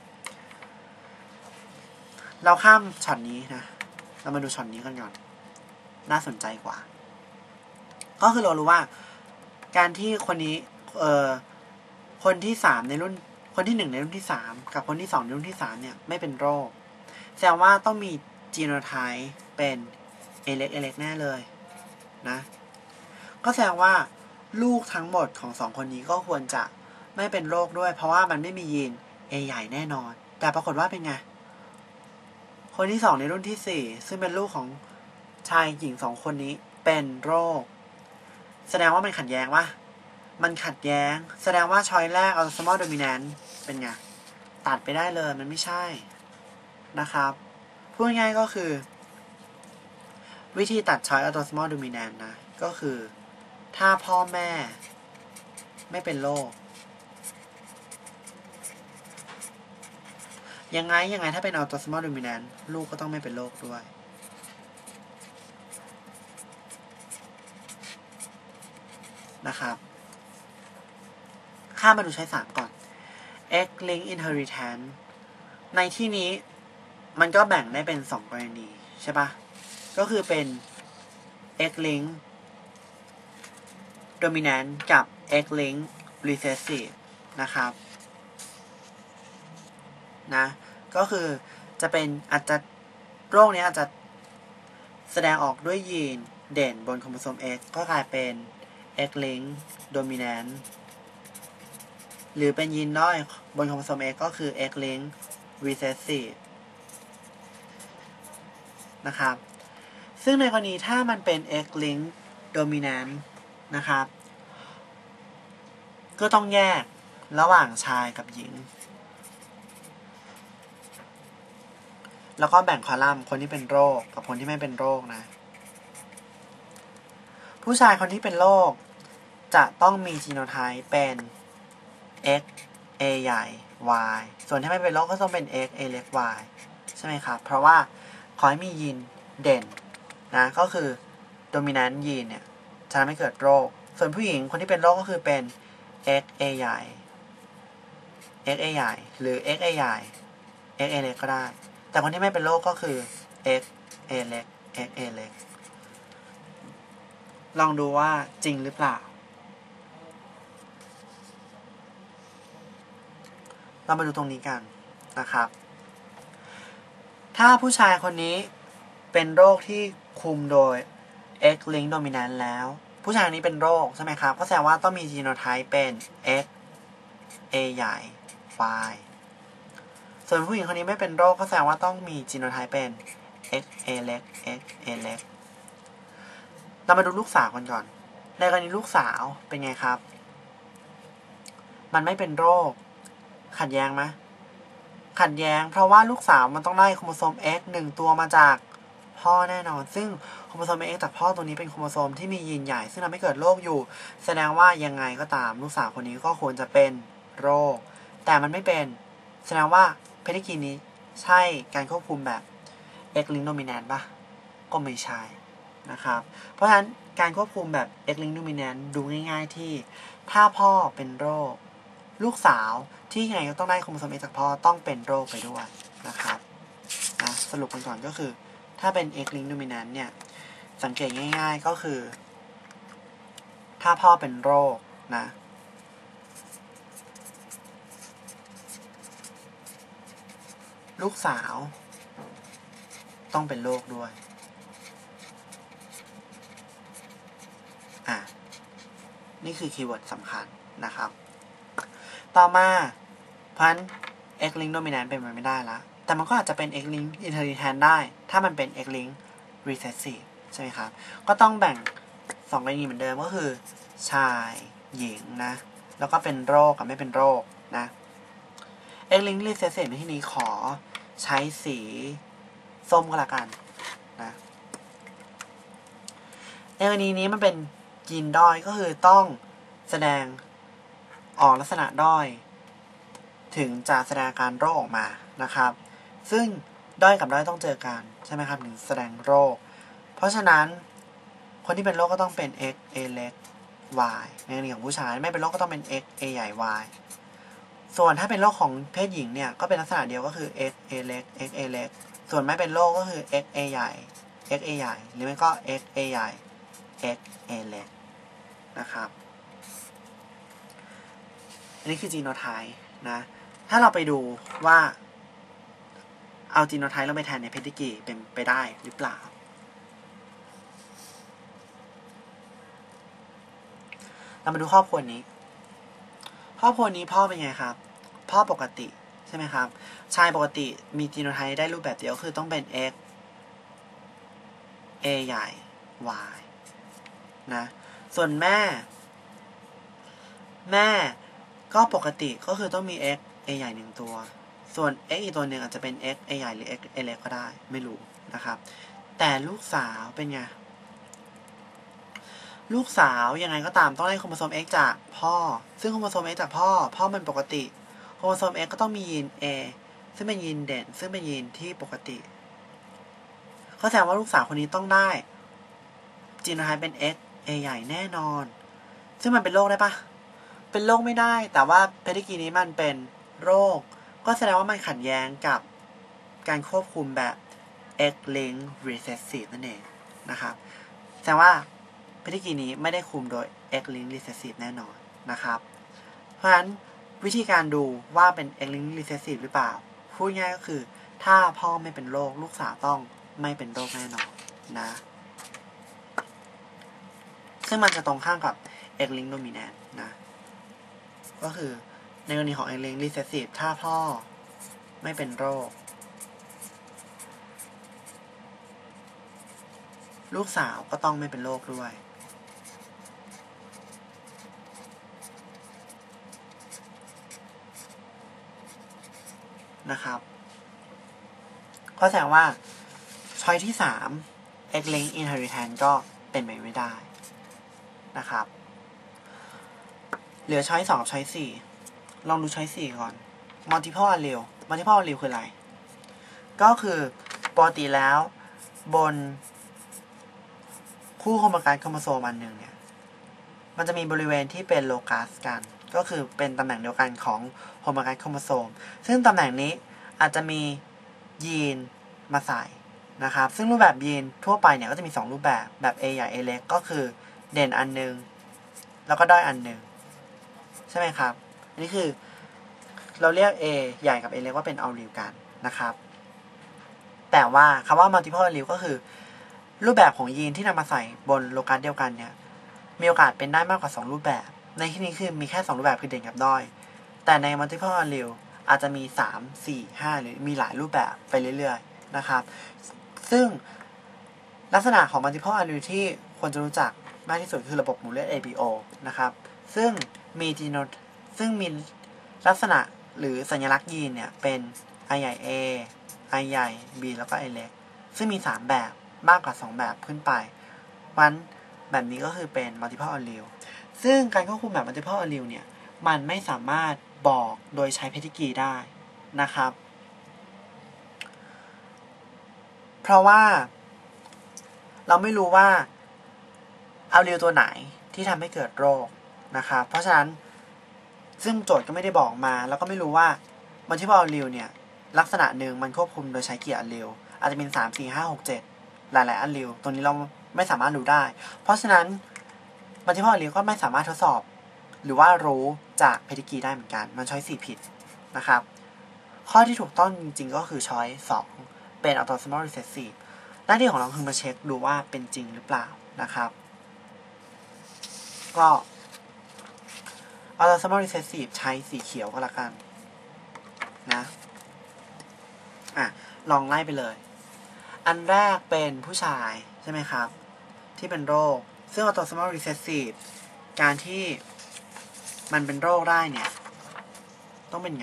เราข้ามช็อตนี้นะเรามาดูช็อตนี้กันก่อนน่าสนใจกว่าก็คือเรารู้ว่าการที่คนนี้คนที่3ในรุ่นคนที่1ในรุ่นที่3กับคนที่2ในรุ่นที่3เนี่ยไม่เป็นโรคแสดงว่าต้องมีจีโนไทป์เป็น A เล็ก A เล็กแน่เลยนะก็แสดงว่าลูกทั้งหมดของ2คนนี้ก็ควรจะไม่เป็นโรคด้วยเพราะว่ามันไม่มียีน A ใหญ่แน่นอนแต่ปรากฏว่าเป็นไงคนที่2ในรุ่นที่4ซึ่งเป็นลูกของชายหญิง2คนนี้เป็นโรคแสดงว่ามันขัดแย้งวะมันขัดแย้งแสดงว่าช้อยแรก Autosomal dominant เป็นไงตัดไปได้เลยมันไม่ใช่นะครับพูดง่ายก็คือวิธีตัดช้อย Autosomal dominant นะก็คือถ้าพ่อแม่ไม่เป็นโรคยังไงถ้าเป็น Autosomal dominant ลูกก็ต้องไม่เป็นโรคด้วยนะครับข้ามาดูช้อย3ก่อน X-linked inheritance ในที่นี้มันก็แบ่งได้เป็น2กรณีใช่ปะก็คือเป็น X-linked dominant กับ X-linked recessive นะครับนะก็คือจะเป็นอาจจะโรคนี้อาจจะแสดงออกด้วยยีนเด่นบนโครโมโซม X ก็กลายเป็น X-linked dominant หรือเป็นยีนด้อยบนโครโมโซม X ก็คือ X-linked recessive นะครับซึ่งในกรณีถ้ามันเป็น X-linked dominant นะครับก็ต้องแยกระหว่างชายกับหญิงแล้วก็แบ่งคอลัมน์คนที่เป็นโรคกับคนที่ไม่เป็นโรคนะผู้ชายคนที่เป็นโรคจะต้องมีจีโนไทป์เป็น X A ใหญ่ Y ส่วนที่ไม่เป็นโรคก็ต้องเป็น X A เล็ก Y ใช่ไหมครับเพราะว่าขอให้มียีนเด่นนะก็คือโดมินันต์ยีนเนี่ยจะทำให้เกิดโรคส่วนผู้หญิงคนที่เป็นโรคก็คือเป็น X A ใหญ่ X A ใหญ่หรือ X A ใหญ่ X A เล็กก็ได้แต่คนที่ไม่เป็นโรคก็คือ X A เล็ก X A เล็กลองดูว่าจริงหรือเปล่าเรามาดูตรงนี้กันนะครับถ้าผู้ชายคนนี้เป็นโรคที่คุมโดย X link dominant แล้วผู้ชายคนนี้เป็นโรคใช่ไหมครับก็แสดงว่าต้องมีจีโนไทป์เป็น X A ใหญ่ Y ส่วนผู้หญิงคนนี้ไม่เป็นโรคก็แสดงว่าต้องมีจีโนไทป์เป็น X A เล็ก X A เล็กเรามาดูลูกสาวกันก่อนในกรณีลูกสาวเป็นไงครับมันไม่เป็นโรคขัดแย้งไหมขัดแย้งเพราะว่าลูกสาวมันต้องได้โครโมโซม X 1 ตัวมาจากพ่อแน่นอนซึ่งโครโมโซม X จากพ่อตัวนี้เป็นโครโมโซมที่มียีนใหญ่ซึ่งทำให้เกิดโรคอยู่แสดงว่ายังไงก็ตามลูกสาวคนนี้ก็ควรจะเป็นโรคแต่มันไม่เป็นแสดงว่าเพนิกีนนี้ใช่การควบคุมแบบ X link dominant ป่ะก็ไม่ใช่นะครับเพราะฉะนั้นการควบคุมแบบ X link dominant ดูง่ายๆที่ถ้าพ่อเป็นโรคลูกสาวที่ยังไงก็ต้องได้โครโมโซม X จากพ่อต้องเป็นโรคไปด้วยนะครับนะสรุปกันก่อนก็คือถ้าเป็น X link dominant เนี่ยสังเกตง่ายๆก็คือถ้าพ่อเป็นโรคนะลูกสาวต้องเป็นโรคด้วยนี่คือคีย์เวิร์ดสำคัญนะครับต่อมาพัน X link dominant เป็นไปไม่ได้ละแต่มันก็อาจจะเป็น X link inheritance ได้ถ้ามันเป็น X link recessive ใช่ไหมครับก็ต้องแบ่ง2กรณีเหมือนเดิมก็คือชายหญิงนะแล้วก็เป็นโรคกับไม่เป็นโรคนะ X link recessive ในที่นี้ขอใช้สีส้มก็แล้วกันนะในกรณีนี้มันเป็นยีนด้อยก็คือต้องแสดงออกลักษณะด้อยถึงจะแสดงอาการโรคออกมานะครับซึ่งด้อยกับด้อยต้องเจอกันใช่ไหมครับถึงแสดงโรคเพราะฉะนั้นคนที่เป็นโรคก็ต้องเป็น X A เล็ก Y ในกรณีของผู้ชายไม่เป็นโรคก็ต้องเป็น X A ใหญ่ Y ส่วนถ้าเป็นโรคของเพศหญิงเนี่ยก็เป็นลักษณะเดียวก็คือ X A เล็ก X A เล็กส่วนไม่เป็นโรคก็คือ X A ใหญ่ X A ใหญ่หรือไม่ก็ X A ใหญ่ X A เล็กนะครับอันนี้คือจีโนไทป์นะถ้าเราไปดูว่าเอาจีโนไทป์เราไปแทนในเพดิกรีเป็นไปได้หรือเปล่าเรามาดูครอบครัวนี้ครอบครัวนี้พ่อเป็นไงครับพ่อปกติใช่ไหมครับชายปกติมีจีโนไทป์ได้รูปแบบเดียวคือต้องเป็น X A ใหญ่ Y นะส่วนแม่ก็ปกติก็คือต้องมี X A ใหญ่1ตัวส่วน X อีกตัวหนึ่งอาจจะเป็น X A ใหญ่หรือ X A เล็กก็ได้ไม่รู้นะครับแต่ลูกสาวเป็นไงลูกสาวยังไงก็ตามต้องได้โครโมโซม X จากพ่อซึ่งโครโมโซม X จากพ่อมันปกติโครโมโซม X ก็ต้องมียีน A ซึ่งเป็นยีนเด่นซึ่งเป็นยีนที่ปกติก็แสดงว่าลูกสาวคนนี้ต้องได้จีโนไทป์เป็น X A ใหญ่แน่นอนซึ่งมันเป็นโรคได้ปะเป็นโรคไม่ได้แต่ว่าเพดิกรีนี้มันเป็นโรคก็แสดงว่ามันขัดแย้งกับการควบคุมแบบ X link recessive นั่นเองนะครับแสดงว่าเพดิกรีนี้ไม่ได้คุมโดย X link recessive แน่นอนนะครับเพราะฉะนั้นวิธีการดูว่าเป็น X link recessive หรือเปล่าพูดง่ายก็คือถ้าพ่อไม่เป็นโรคลูกสาวต้องไม่เป็นโรคแน่นอนนะซึ่งมันจะตรงข้ามกับ X link dominant นะก็คือในกรณีของ X link recessive ถ้าพ่อไม่เป็นโรคลูกสาวก็ต้องไม่เป็นโรคด้วยนะครับก็แสดงว่าช้อยที่3 X-linked inheritance ก็เป็นไปไม่ได้นะครับเหลือช้อย2กับช้อย4ลองดูช้อย4ก่อน multiple allele multiple allele คืออะไรก็คือปกติแล้วบนคู่โฮโมไกด์โครโมโซมอันหนึ่งเนี่ยมันจะมีบริเวณที่เป็นโลกัสกันก็คือเป็นตำแหน่งเดียวกันของโฮโมไกด์โครโมโซมซึ่งตำแหน่งนี้อาจจะมียีนมาใส่นะครับซึ่งรูปแบบยีนทั่วไปเนี่ยก็จะมี2รูปแบบแบบ A ใหญ่ A เล็กก็คือเด่นอันนึงแล้วก็ด้อยอันนึงใช่ไหมครับอันนี้คือเราเรียก A ใหญ่กับ A เล็กว่าเป็น allele กันนะครับแต่ว่าคำว่า multiple allele ก็คือรูปแบบของยีนที่นำมาใส่บนโลกัสเดียวกันเนี่ยมีโอกาสเป็นได้มากกว่า2รูปแบบในที่นี้คือมีแค่2รูปแบบคือเด่นกับด้อยแต่ใน multiple allele อาจจะมี3 4 5หรือมีหลายรูปแบบไปเรื่อยๆนะครับซึ่งลักษณะของ multiple allele ที่ควรจะรู้จักมากที่สุดคือระบบหมู่เลือด ABO นะครับซึ่งมีลักษณะหรือสัญลักษณ์ยีนเนี่ยเป็น I ใหญ่ A I ใหญ่ B แล้วก็ I เล็กซึ่งมี3แบบมากกว่า2แบบขึ้นไปวันแบบนี้ก็คือเป็น multiple allele ซึ่งการควบคุมแบบ multiple allele เนี่ยมันไม่สามารถบอกโดยใช้เพดิกรีได้นะครับเพราะว่าเราไม่รู้ว่าalleleตัวไหนที่ทำให้เกิดโรคนะครับเพราะฉะนั้นซึ่งโจทย์ก็ไม่ได้บอกมาแล้วก็ไม่รู้ว่า multiple allele เนี่ยลักษณะหนึ่งมันควบคุมโดยใช้กี่alleleอาจจะเป็น3 4 5 6 7หลายๆalleleตัวนี้เราไม่สามารถรู้ได้เพราะฉะนั้น multiple allele ก็ไม่สามารถทดสอบหรือว่ารู้จากเพดิกรีได้เหมือนกันมันช้อย4ผิดนะครับข้อที่ถูกต้องจริงๆก็คือช้อย2เป็น autosomal recessive หน้าที่ของเราคือมาเช็คดูว่าเป็นจริงหรือเปล่านะครับก็ autosomal recessive ใช้สีเขียวก็แล้วกันนะลองไล่ไปเลยอันแรกเป็นผู้ชายใช่ไหมครับที่เป็นโรคซึ่ง autosomal recessive การที่มันเป็นโรคได้เนี่ยต้องเป็นไง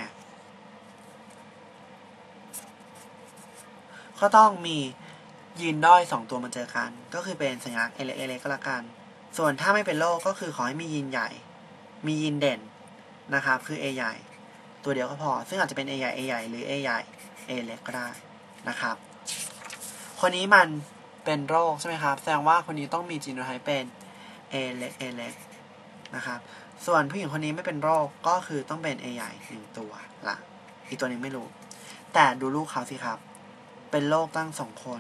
ก็ต้องมียีนด้อย2ตัวมาเจอกันก็คือเป็นสัญลักษณ์ A เล็กก็แล้วกันส่วนถ้าไม่เป็นโรคก็คือขอให้มียีนใหญ่มียีนเด่นนะครับคือ A ใหญ่ตัวเดียวก็พอซึ่งอาจจะเป็น A ใหญ่ A ใหญ่หรือ A ใหญ่ A เล็กก็ได้นะครับคนนี้มันเป็นโรคใช่ไหมครับแสดงว่าคนนี้ต้องมีจีโนไทป์เป็น A เล็กนะครับส่วนผู้หญิงคนนี้ไม่เป็นโรคก็คือต้องเป็น A ใหญ่1ตัวละอีกตัวนึงไม่รู้แต่ดูลูกเขาสิครับเป็นโรคตั้ง2คน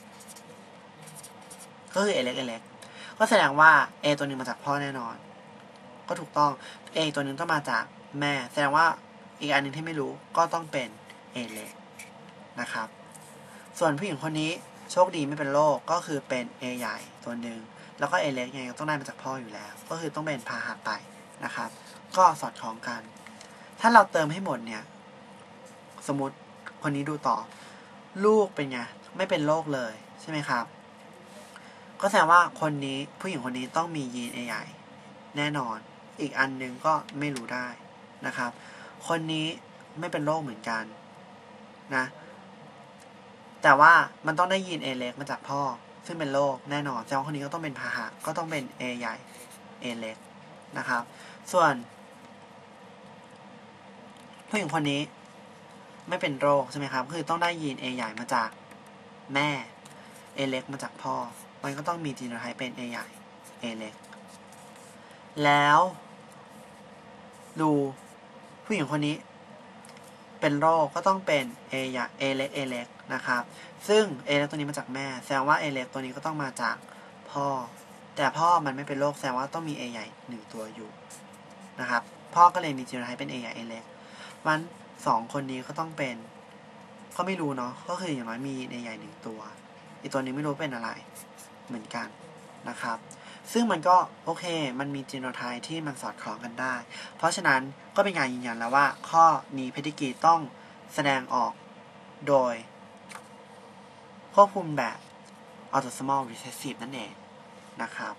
ก็คือ A เล็กก็แสดงว่า A ตัวนึงมาจากพ่อแน่นอนก็ถูกต้อง A ตัวนึงต้องมาจากแม่แสดงว่าอีกอันนึงที่ไม่รู้ก็ต้องเป็น A เล็กนะครับส่วนผู้หญิงคนนี้โชคดีไม่เป็นโรคก็คือเป็น A ใหญ่ตัวหนึ่งแล้วก็ A เล็กไงก็ต้องได้มาจากพ่ออยู่แล้วก็คือต้องเป็นพาหะไปนะครับก็สอดคล้องกันถ้าเราเติมให้หมดเนี่ยสมมติคนนี้ดูต่อลูกเป็นไงไม่เป็นโรคเลยใช่ไหมครับก็แสดงว่าคนนี้ผู้หญิงคนนี้ต้องมียีน A ใหญ่แน่นอนอีกอันนึงก็ไม่รู้ได้นะครับคนนี้ไม่เป็นโรคเหมือนกันนะแต่ว่ามันต้องได้ยีน A เล็กมาจากพ่อซึ่งเป็นโรคแน่นอนแสดงว่าคนนี้ก็ต้องเป็นพาหะก็ต้องเป็น A ใหญ่ A เล็กนะครับส่วนผู้หญิงคนนี้ไม่เป็นโรคใช่ไหมครับคือต้องได้ยีน A ใหญ่มาจากแม่ A เล็กมาจากพ่อมันก็ต้องมีจีโนไทป์เป็น A ใหญ่ A เล็กแล้วดูผู้หญิงคนนี้เป็นโรคก็ต้องเป็น A ใหญ่ A เล็กนะครับซึ่ง A เล็กตัวนี้มาจากแม่แสดงว่า A เล็กตัวนี้ก็ต้องมาจากพ่อแต่พ่อมันไม่เป็นโรคแสดงว่าต้องมี A ใหญ่1ตัวอยู่นะครับพ่อก็เลยมีจีโนไทป์เป็น A ใหญ่ A เล็กมัน2คนนี้ก็ต้องเป็นก็ไม่รู้เนาะก็คืออย่างน้อยมี A ใหญ่1ตัวอีกตัวนี้ไม่รู้เป็นอะไรเหมือนกันนะครับซึ่งมันก็โอเคมันมีจีโนไทป์ที่มันสอดคล้องกันได้เพราะฉะนั้นก็เป็นการยืนยันแล้วว่าข้อนี้เพดิกรีต้องแสดงออกโดยควบคุมแบบ autosomal recessive นั่นเองนะครับ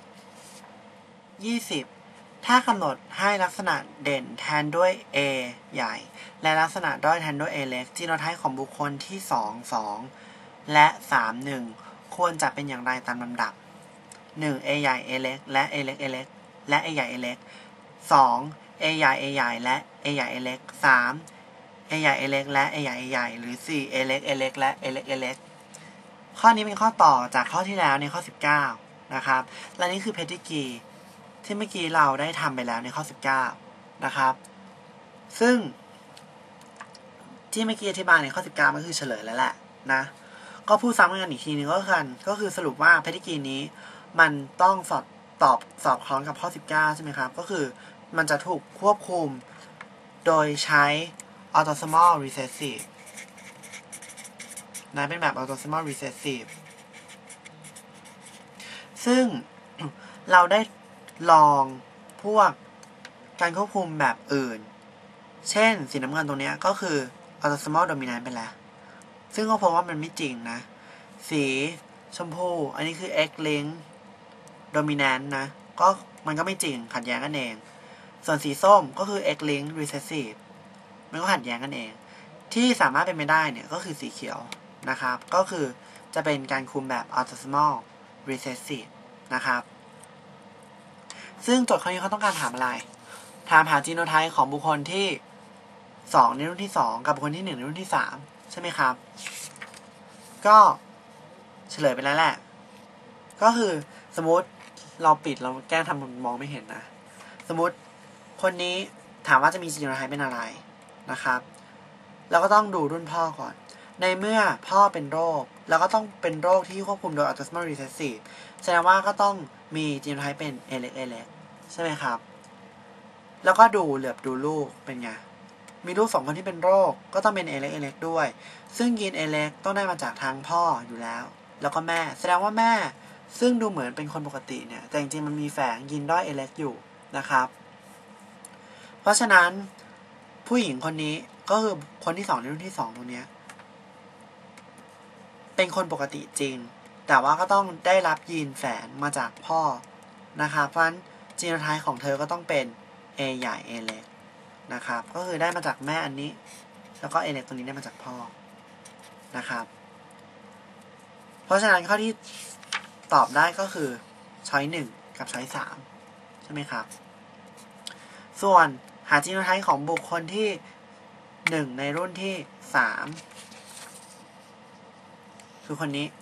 20ถ้ากำหนดให้ลักษณะเด่นแทนด้วย A ใหญ่และลักษณะด้อยแทนด้วย A เล็กจีโนไทป์ของบุคคลที่2 และ 3 1ควรจะเป็นอย่างไรตามลำดับ 1. A ใหญ่ A เล็กและ A เล็ก A เล็กและ A ใหญ่ A เล็ก 2. A ใหญ่ A ใหญ่และ A ใหญ่ A เล็ก 3. A ใหญ่ A เล็กและ A ใหญ่ A ใหญ่หรือ 4. A เล็ก A เล็กและ A เล็ก A เล็กข้อนี้เป็นข้อต่อจากข้อที่แล้วในข้อ19นะครับและนี่คือเพดิกรีที่เมื่อกี้เราได้ทำไปแล้วในข้อ19นะครับซึ่งที่เมื่อกี้อธิบายในข้อ19ก็คือเฉลยแล้วแหละนะก็พูดซ้ำกันอีกทีนึงก็คือสรุปว่าเพดิกรีนี้มันต้องสอบคล้องกับข้อ19ใช่ไหมครับก็คือมันจะถูกควบคุมโดยใช้ autosomal recessive นะเป็นแบบ autosomal recessive ซึ่ง เราได้ลองพวกการควบคุมแบบอื่นเช่นสีน้ำเงินตรงนี้ก็คือ autosomal dominant ไปแล้วซึ่งก็พบว่ามันไม่จริงนะสีชมพูอันนี้คือ X link dominant นะก็มันก็ไม่จริงขัดแย้งกันเองส่วนสีส้มก็คือ X link recessive มันก็ขัดแย้งกันเองที่สามารถเป็นไปได้เนี่ยก็คือสีเขียวนะครับก็คือจะเป็นการคุมแบบ autosomal recessive นะครับซึ่งโจทย์ข้อนี้เขาต้องการถามอะไรถามหาจีโนไทป์ของบุคคลที่2ในรุ่นที่2กับบุคคลที่1ในรุ่นที่3ใช่ไหมครับก็เฉลยไปแล้วแหละก็คือสมมติเราปิดเราแกล้งทำมองไม่เห็นนะสมมติคนนี้ถามว่าจะมีจีโนไทป์เป็นอะไรนะครับเราก็ต้องดูรุ่นพ่อก่อนในเมื่อพ่อเป็นโรคแล้วก็ต้องเป็นโรคที่ควบคุมโดย autosomal recessive แสดงว่าก็ต้องมีจีโนไทป์เป็น A เล็ก A เล็กใช่ไหมครับแล้วก็เหลือบดูลูกเป็นไงมีลูก2คนที่เป็นโรคก็ต้องเป็น A เล็ก A เล็กด้วยซึ่งยีน A เล็กต้องได้มาจากทางพ่ออยู่แล้วแล้วก็แม่แสดงว่าแม่ซึ่งดูเหมือนเป็นคนปกติเนี่ยแต่จริงๆมันมีแฝงยีนด้อย A เล็กอยู่นะครับเพราะฉะนั้นผู้หญิงคนนี้ก็คือคนที่2ในรุ่นที่2ตรงนี้เป็นคนปกติจริงแต่ว่าก็ต้องได้รับยีนแฝงมาจากพ่อนะครับเพราะฉะนั้นจีโนไทป์ของเธอก็ต้องเป็น A ใหญ่ A เล็กนะครับก็คือได้มาจากแม่อันนี้แล้วก็ A เล็กตัวนี้ได้มาจากพ่อนะครับเพราะฉะนั้นข้อที่ตอบได้ก็คือช้อย1กับช้อย3ใช่ไหมครับส่วนหาจีโนไทป์ของบุคคลที่1ในรุ่นที่3คือคนนี้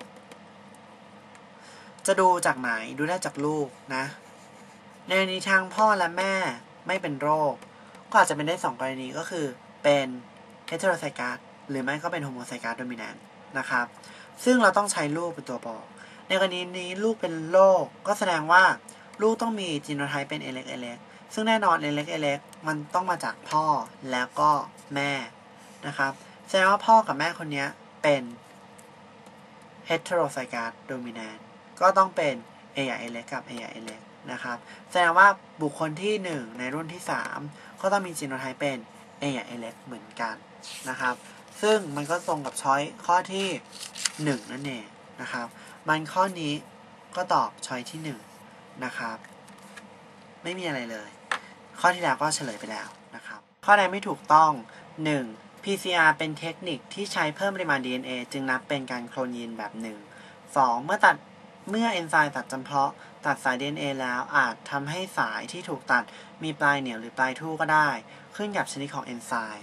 จะดูจากไหนดูได้จากลูกนะในกรณีทางพ่อและแม่ไม่เป็นโรคก็อาจจะเป็นได้2กรณีก็คือเป็น heterozygous หรือไม่ก็เป็น homozygous dominant นะครับซึ่งเราต้องใช้ลูกเป็นตัวบอกในกรณีนี้ลูกเป็นโรคก็แสดงว่าลูกต้องมีจีโนไทป์เป็น A เล็ก A เล็กซึ่งแน่นอน A เล็ก A เล็กมันต้องมาจากพ่อแล้วก็แม่นะครับแสดงว่าพ่อกับแม่คนนี้เป็น heterozygous dominant ก็ต้องเป็น A ใหญ่ A เล็กกับ A ใหญ่ A เล็กนะครับแสดงว่าบุคคลที่1ในรุ่นที่3ก็ต้องมีจีโนไทป์เป็น A ใหญ่ A เล็กเหมือนกันนะครับซึ่งมันก็ตรงกับช้อยข้อที่1นั่นเองนะครับมันข้อนี้ก็ตอบช้อยที่1นะครับไม่มีอะไรเลยข้อที่แล้วก็เฉลยไปแล้วนะครับข้อใดไม่ถูกต้อง 1. PCR เป็นเทคนิคที่ใช้เพิ่มปริมาณ DNA จึงนับเป็นการโคลนยีนแบบ1 2. เมื่อเอนไซม์ตัดจำเพาะตัดสาย DNA แล้วอาจทำให้สายที่ถูกตัดมีปลายเหนียวหรือปลายทู่ก็ได้ขึ้นกับชนิดของเอนไซม์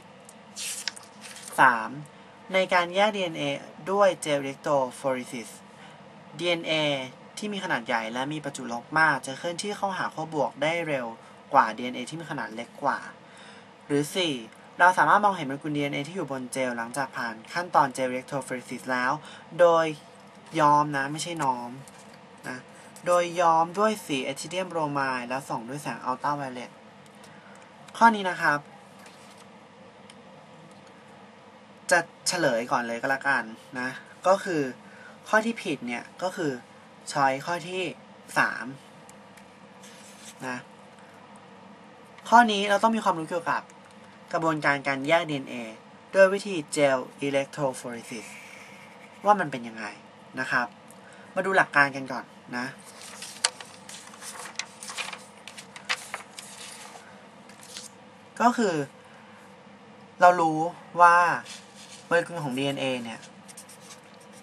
3. ในการแยก DNA ด้วยเจลอิเล็กโทรโฟเรซิส DNA ที่มีขนาดใหญ่และมีประจุลบมากจะเคลื่อนที่เข้าหาขั้วบวกได้เร็วกว่า DNA ที่มีขนาดเล็กกว่าหรือ 4. เราสามารถมองเห็นโมเลกุล DNA ที่อยู่บนเจลหลังจากผ่านขั้นตอนเจลอิเล็กโทรโฟเรซิสแล้วโดยย้อมนะไม่ใช่น้อมนะโดยย้อมด้วยสีเอทิเดียมโบรไมด์และส่องด้วยแสงอัลตราไวโอเลตข้อนี้นะครับจะเฉลยก่อนเลยก็แล้วกันนะก็คือข้อที่ผิดเนี่ยก็คือช้อยข้อที่3นะข้อนี้เราต้องมีความรู้เกี่ยวกับกระบวนการแยก DNA ด้วยวิธีเจลอิเล็กโทรโฟเรซิสว่ามันเป็นยังไงนะครับมาดูหลักการกันก่อนนะก็คือเรารู้ว่าโมเลกุลของ DNA เนี่ย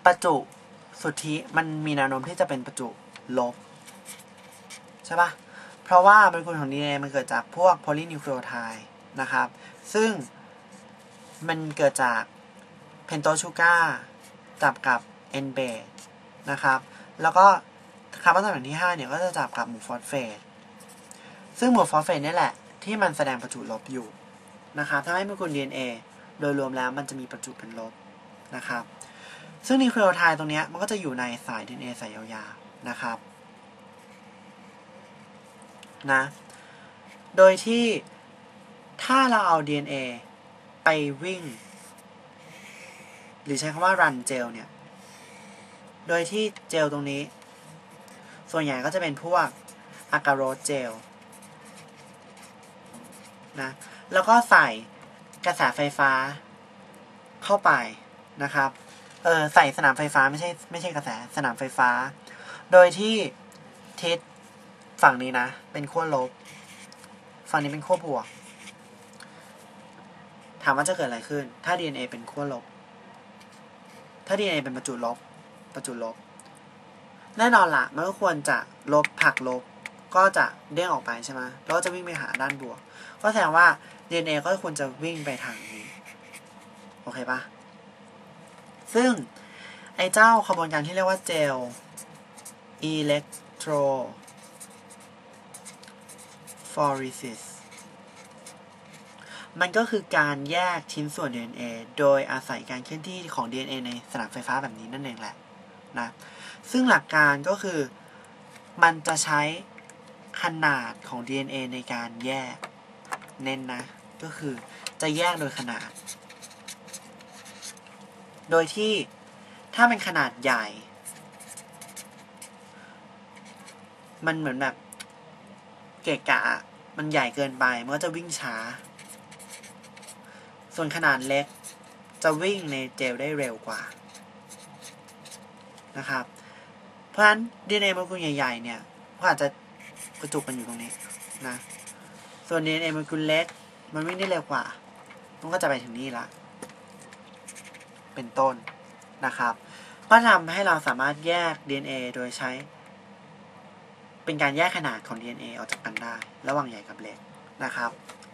ประจุสุทธิมันมีแนวโน้มที่จะเป็นประจุลบใช่ปะเพราะว่าโมเลกุลของ DNA มันเกิดจากพวกโพลีนิวคลีโอไทด์นะครับซึ่งมันเกิดจากเพนโตชูการ์จับกับเอนเบสนะครับแล้วก็คาร์บอนตัดที่5เนี่ยก็จะจับกับหมู่ฟอสเฟตซึ่งหมู่ฟอสเฟตนี่แหละที่มันแสดงประจุลบอยู่นะครับทำให้โมเลกุล DNA โดยรวมแล้วมันจะมีประจุเป็นลบนะครับซึ่งนิวคลีโอไทด์ตรงนี้มันก็จะอยู่ในสาย DNA สายยาวๆนะครับนะโดยที่ถ้าเราเอา DNA ไปวิ่งหรือใช้คำว่า run gel เนี่ยโดยที่เจลตรงนี้ส่วนใหญ่ก็จะเป็นพวกอะการโรสเจลนะแล้วก็ใส่กระแสไฟฟ้าเข้าไปนะครับใส่สนามไฟฟ้าไม่ใช่กระแสสนามไฟฟ้าโดยที่ทิศฝั่งนี้นะเป็นขั้วลบฝั่งนี้เป็นขั้วบวกถามว่าจะเกิดอะไรขึ้นถ้า DNA เป็นขั้วลบถ้า DNA เป็นประจุลบแน่นอนละมันก็ควรจะลบผลักลบก็จะเด้งออกไปใช่ไหมแล้วก็จะวิ่งไปหาด้านบวกก็แสดงว่า DNA ก็ควรจะวิ่งไปทางนี้โอเคปะซึ่งไอ้เจ้าขบวนการที่เรียกว่าเจลอิเล็กโทรฟอริซิสมันก็คือการแยกชิ้นส่วน DNA โดยอาศัยการเคลื่อนที่ของ DNA ในสนามไฟฟ้าแบบนี้นั่นเองแหละนะซึ่งหลักการก็คือมันจะใช้ขนาดของ DNA ในการแยกเน้นนะก็คือจะแยกโดยขนาดโดยที่ถ้าเป็นขนาดใหญ่มันเหมือนแบบเกะกะมันใหญ่เกินไปมันก็จะวิ่งช้าส่วนขนาดเล็กจะวิ่งในเจลได้เร็วกว่านะครับเพราะฉะนั้น DNA โมเลกุลใหญ่ๆเนี่ยก็อาจจะกระจุกกันอยู่ตรงนี้นะส่วน DNA โมเลกุลเล็กมันวิ่งได้เร็วกว่ามันก็จะไปถึงนี่ละเป็นต้นนะครับก็ทำให้เราสามารถแยก DNA โดยใช้เป็นการแยกขนาดของ DNA ออกจากกันได้ระหว่างใหญ่กับเล็กนะครับ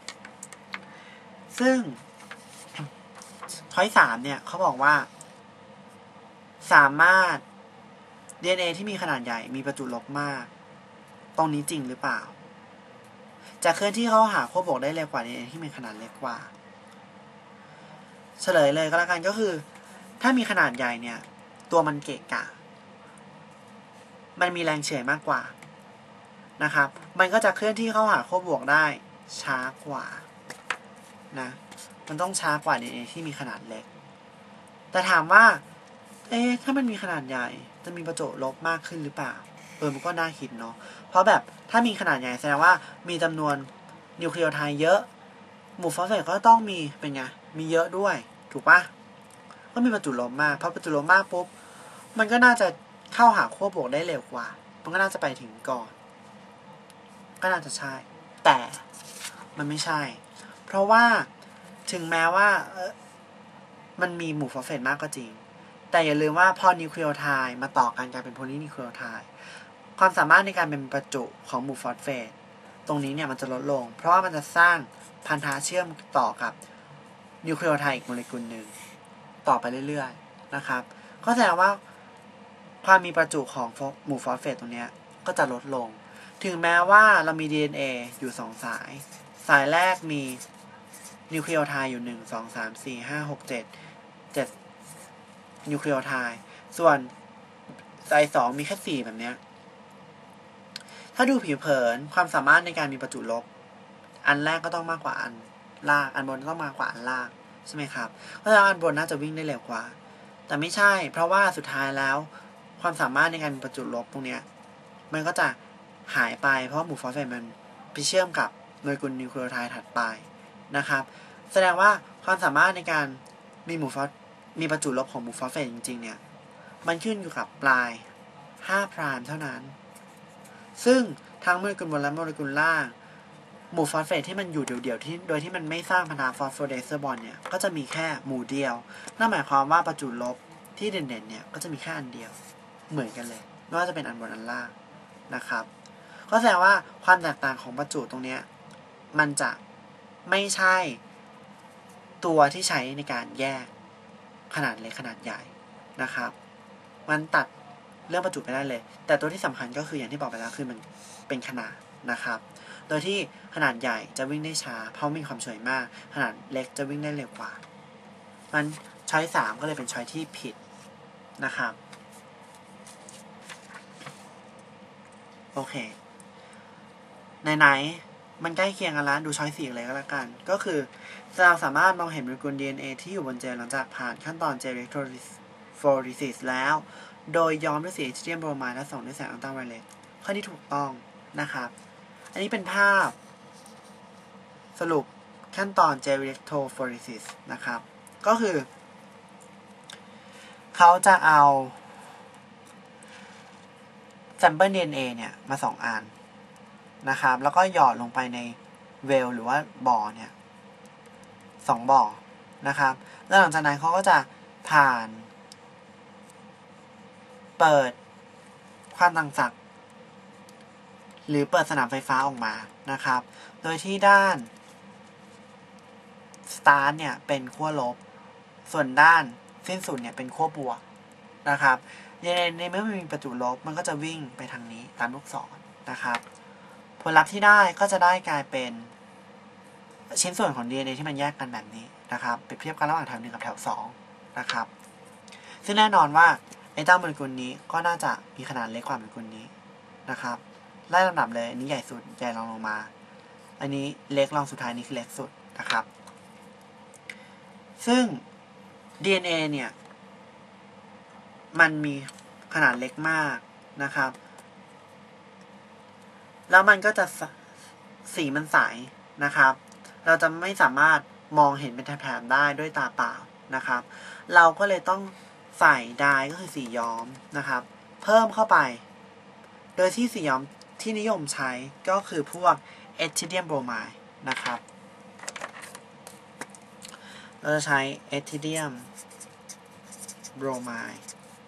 ซึ่งข้อที่3เนี่ยเขาบอกว่าสามารถ DNA ที่มีขนาดใหญ่มีประจุลบมากตรงนี้จริงหรือเปล่าจะเคลื่อนที่เข้าหาขั้วบวกได้เร็วกว่า DNA ที่มีขนาดเล็กกว่าเฉลยเลยก็แล้วกันก็คือถ้ามีขนาดใหญ่เนี่ยตัวมันเกะกะมันมีแรงเฉื่อยมากกว่านะครับมันก็จะเคลื่อนที่เข้าหาขั้วบวกได้ช้ากว่านะมันต้องช้ากว่า DNA ที่มีขนาดเล็กแต่ถามว่าถ้ามันมีขนาดใหญ่จะมีประจุลบมากขึ้นหรือเปล่ามันก็น่าคิดเนาะเพราะแบบถ้ามีขนาดใหญ่แสดงว่ามีจำนวนนิวคลีโอไทด์เยอะหมู่ฟอสเฟตก็ต้องมีเป็นไงมีเยอะด้วยถูกปะก็มีประจุลบมากพอประจุลบมากปุ๊บมันก็น่าจะเข้าหาขั้วบวกได้เร็วกว่ามันก็น่าจะไปถึงก่อนก็น่าจะใช่แต่มันไม่ใช่เพราะว่าถึงแม้ว่ามันมีหมู่ฟอสเฟตมากก็จริงแต่อย่าลืมว่าพอนิวคลีโอไทด์มาต่อกันกลายเป็นโพลีนิวคลีโอไทด์ความสามารถในการเป็นประจุของหมู่ฟอสเฟตตรงนี้เนี่ยมันจะลดลงเพราะว่ามันจะสร้างพันธะเชื่อมต่อกับนิวคลีโอไทด์อีกโมเลกุลหนึ่งต่อไปเรื่อยๆนะครับก็แสดงว่าความมีประจุของหมู่ฟอสเฟตตรงนี้ก็จะลดลงถึงแม้ว่าเรามี DNA อยู่2สายแรกมีนิวคลีโอไทด์อยู่1 2 3 4 5 6 7นิวคลีโอไทด์ส่วนสาย2มีแค่4แบบเนี้ยถ้าดูผิวเผินความสามารถในการมีประจุลบอันแรกก็ต้องมากกว่าอันล่างอันบนต้องมากกว่าอันล่างใช่ไหมครับเพราะฉะนั้นอันบนน่าจะวิ่งได้เร็วกว่าแต่ไม่ใช่เพราะว่าสุดท้ายแล้วความสามารถในการมีประจุลบตรงเนี้ยมันก็จะหายไปเพราะหมู่ฟอสเฟตมันไปเชื่อมกับโมเลกุลนิวคลีโอไทด์ถัดไปนะครับแสดงว่าความสามารถในการมีประจุลบของหมู่ฟอสเฟตจริงๆเนี่ยมันขึ้นอยู่กับปลาย5 ไพร์เท่านั้นซึ่งทั้งโมเลกุลบนและโมเลกุลล่างหมู่ฟอสเฟตที่มันอยู่เดี่ยวๆที่โดยที่มันไม่สร้างพันธะฟอสโฟเดสเตอร์บอนด์เนี่ยก็จะมีแค่หมู่เดียวนั่นหมายความว่าประจุลบที่เด่นๆเนี่ยก็จะมีแค่อันเดียวเหมือนกันเลยไม่ว่าจะเป็นอันบนอันล่างนะครับก็แสดงว่าความแตกต่างของประจุตรงเนี้ยมันจะไม่ใช่ตัวที่ใช้ในการแยกขนาดเล็กขนาดใหญ่นะครับมันตัดเรื่องประจุไปได้เลยแต่ตัวที่สำคัญก็คืออย่างที่บอกไปแล้วคือมันเป็นขนาดนะครับโดยที่ขนาดใหญ่จะวิ่งได้ช้าเพราะมีความเฉยมากขนาดเล็กจะวิ่งได้เร็วกว่ามันช้อย3ก็เลยเป็นช้อยที่ผิดนะครับโอเคไหนๆมันใกล้เคียงกันแล้วดูช้อย4เลยก็แล้วกันก็คือเราสามารถมองเห็นโมเลกุล DNA ที่อยู่บนเจลหลังจากผ่านขั้นตอนเจลอิเล็กโทรลิซิสแล้วโดยย้อมด้วยสีเอทิเดียมโบรไมด์และส่องด้วยแสงอัลตราไวโอเลตข้อที่ถูกต้องนะครับอันนี้เป็นภาพสรุปขั้นตอนเจลอิเล็กโทรลิซิสนะครับก็คือเขาจะเอาแซมเปิล DNA เนี่ยมา2 อันนะครับแล้วก็หยอดลงไปในเวลหรือว่าบ่อเนี่ย2 บ่อนะครับแล้วหลังจากนั้นเขาก็จะผ่านเปิดความต่างศักย์หรือเปิดสนามไฟฟ้าออกมานะครับโดยที่ด้านสตาร์ทเนี่ยเป็นขั้วลบส่วนด้านสิ้นสุดเนี่ยเป็นขั้วบวกนะครับในเมื่อมันมีประจุลบมันก็จะวิ่งไปทางนี้ตามลูกศรนะครับผลลัพธ์ที่ได้ก็จะได้กลายเป็นชิ้นส่วนของ DNA ที่มันแยกกันแบบนี้นะครับเปรียบเทียบกันระหว่างแถว1กับแถว2นะครับซึ่งแน่นอนว่าไอ้เจ้าโมเลกุลนี้ก็น่าจะมีขนาดเล็กกว่าโมเลกุลนี้นะครับไล่ลำดับเลยอันนี้ใหญ่สุดใหญ่รองลงมาอันนี้เล็กรองสุดท้ายนี้คือเล็กสุดนะครับซึ่ง DNA เนี่ยมันมีขนาดเล็กมากนะครับแล้วมันก็จะสีมันใสนะครับเราจะไม่สามารถมองเห็นเป็นแถบๆได้ด้วยตาเปล่านะครับเราก็เลยต้องใส่ไดร์ก็คือสีย้อมนะครับเพิ่มเข้าไปโดยที่สีย้อมที่นิยมใช้ก็คือพวกเอทิเดียมโบรไมด์นะครับเราจะใช้เอทิเดียมโบรไมด์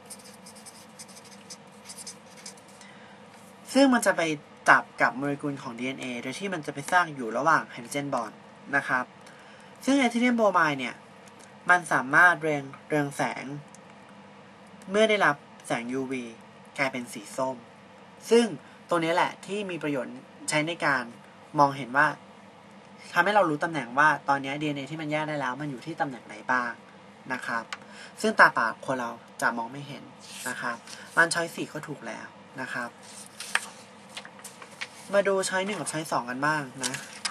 ซึ่งมันจะไปจับกับโมเลกุลของ DNA โดยที่มันจะไปสร้างอยู่ระหว่างไฮโดรเจนบอนด์นะครับซึ่งเอทิเดียมโบรไมด์เนี่ยมันสามารถเรืองแสงเมื่อได้รับแสง UV กลายเป็นสีส้มซึ่งตัวนี้แหละที่มีประโยชน์ใช้ในการมองเห็นว่าทำให้เรารู้ตำแหน่งว่าตอนนี้ DNA ที่มันแยกได้แล้วมันอยู่ที่ตำแหน่งไหนบ้างนะครับซึ่งตาเปล่าคนเราจะมองไม่เห็นนะครับมันช้อย4ก็ถูกแล้วนะครับมาดูช้อย1กับช้อย2กันบ้างนะ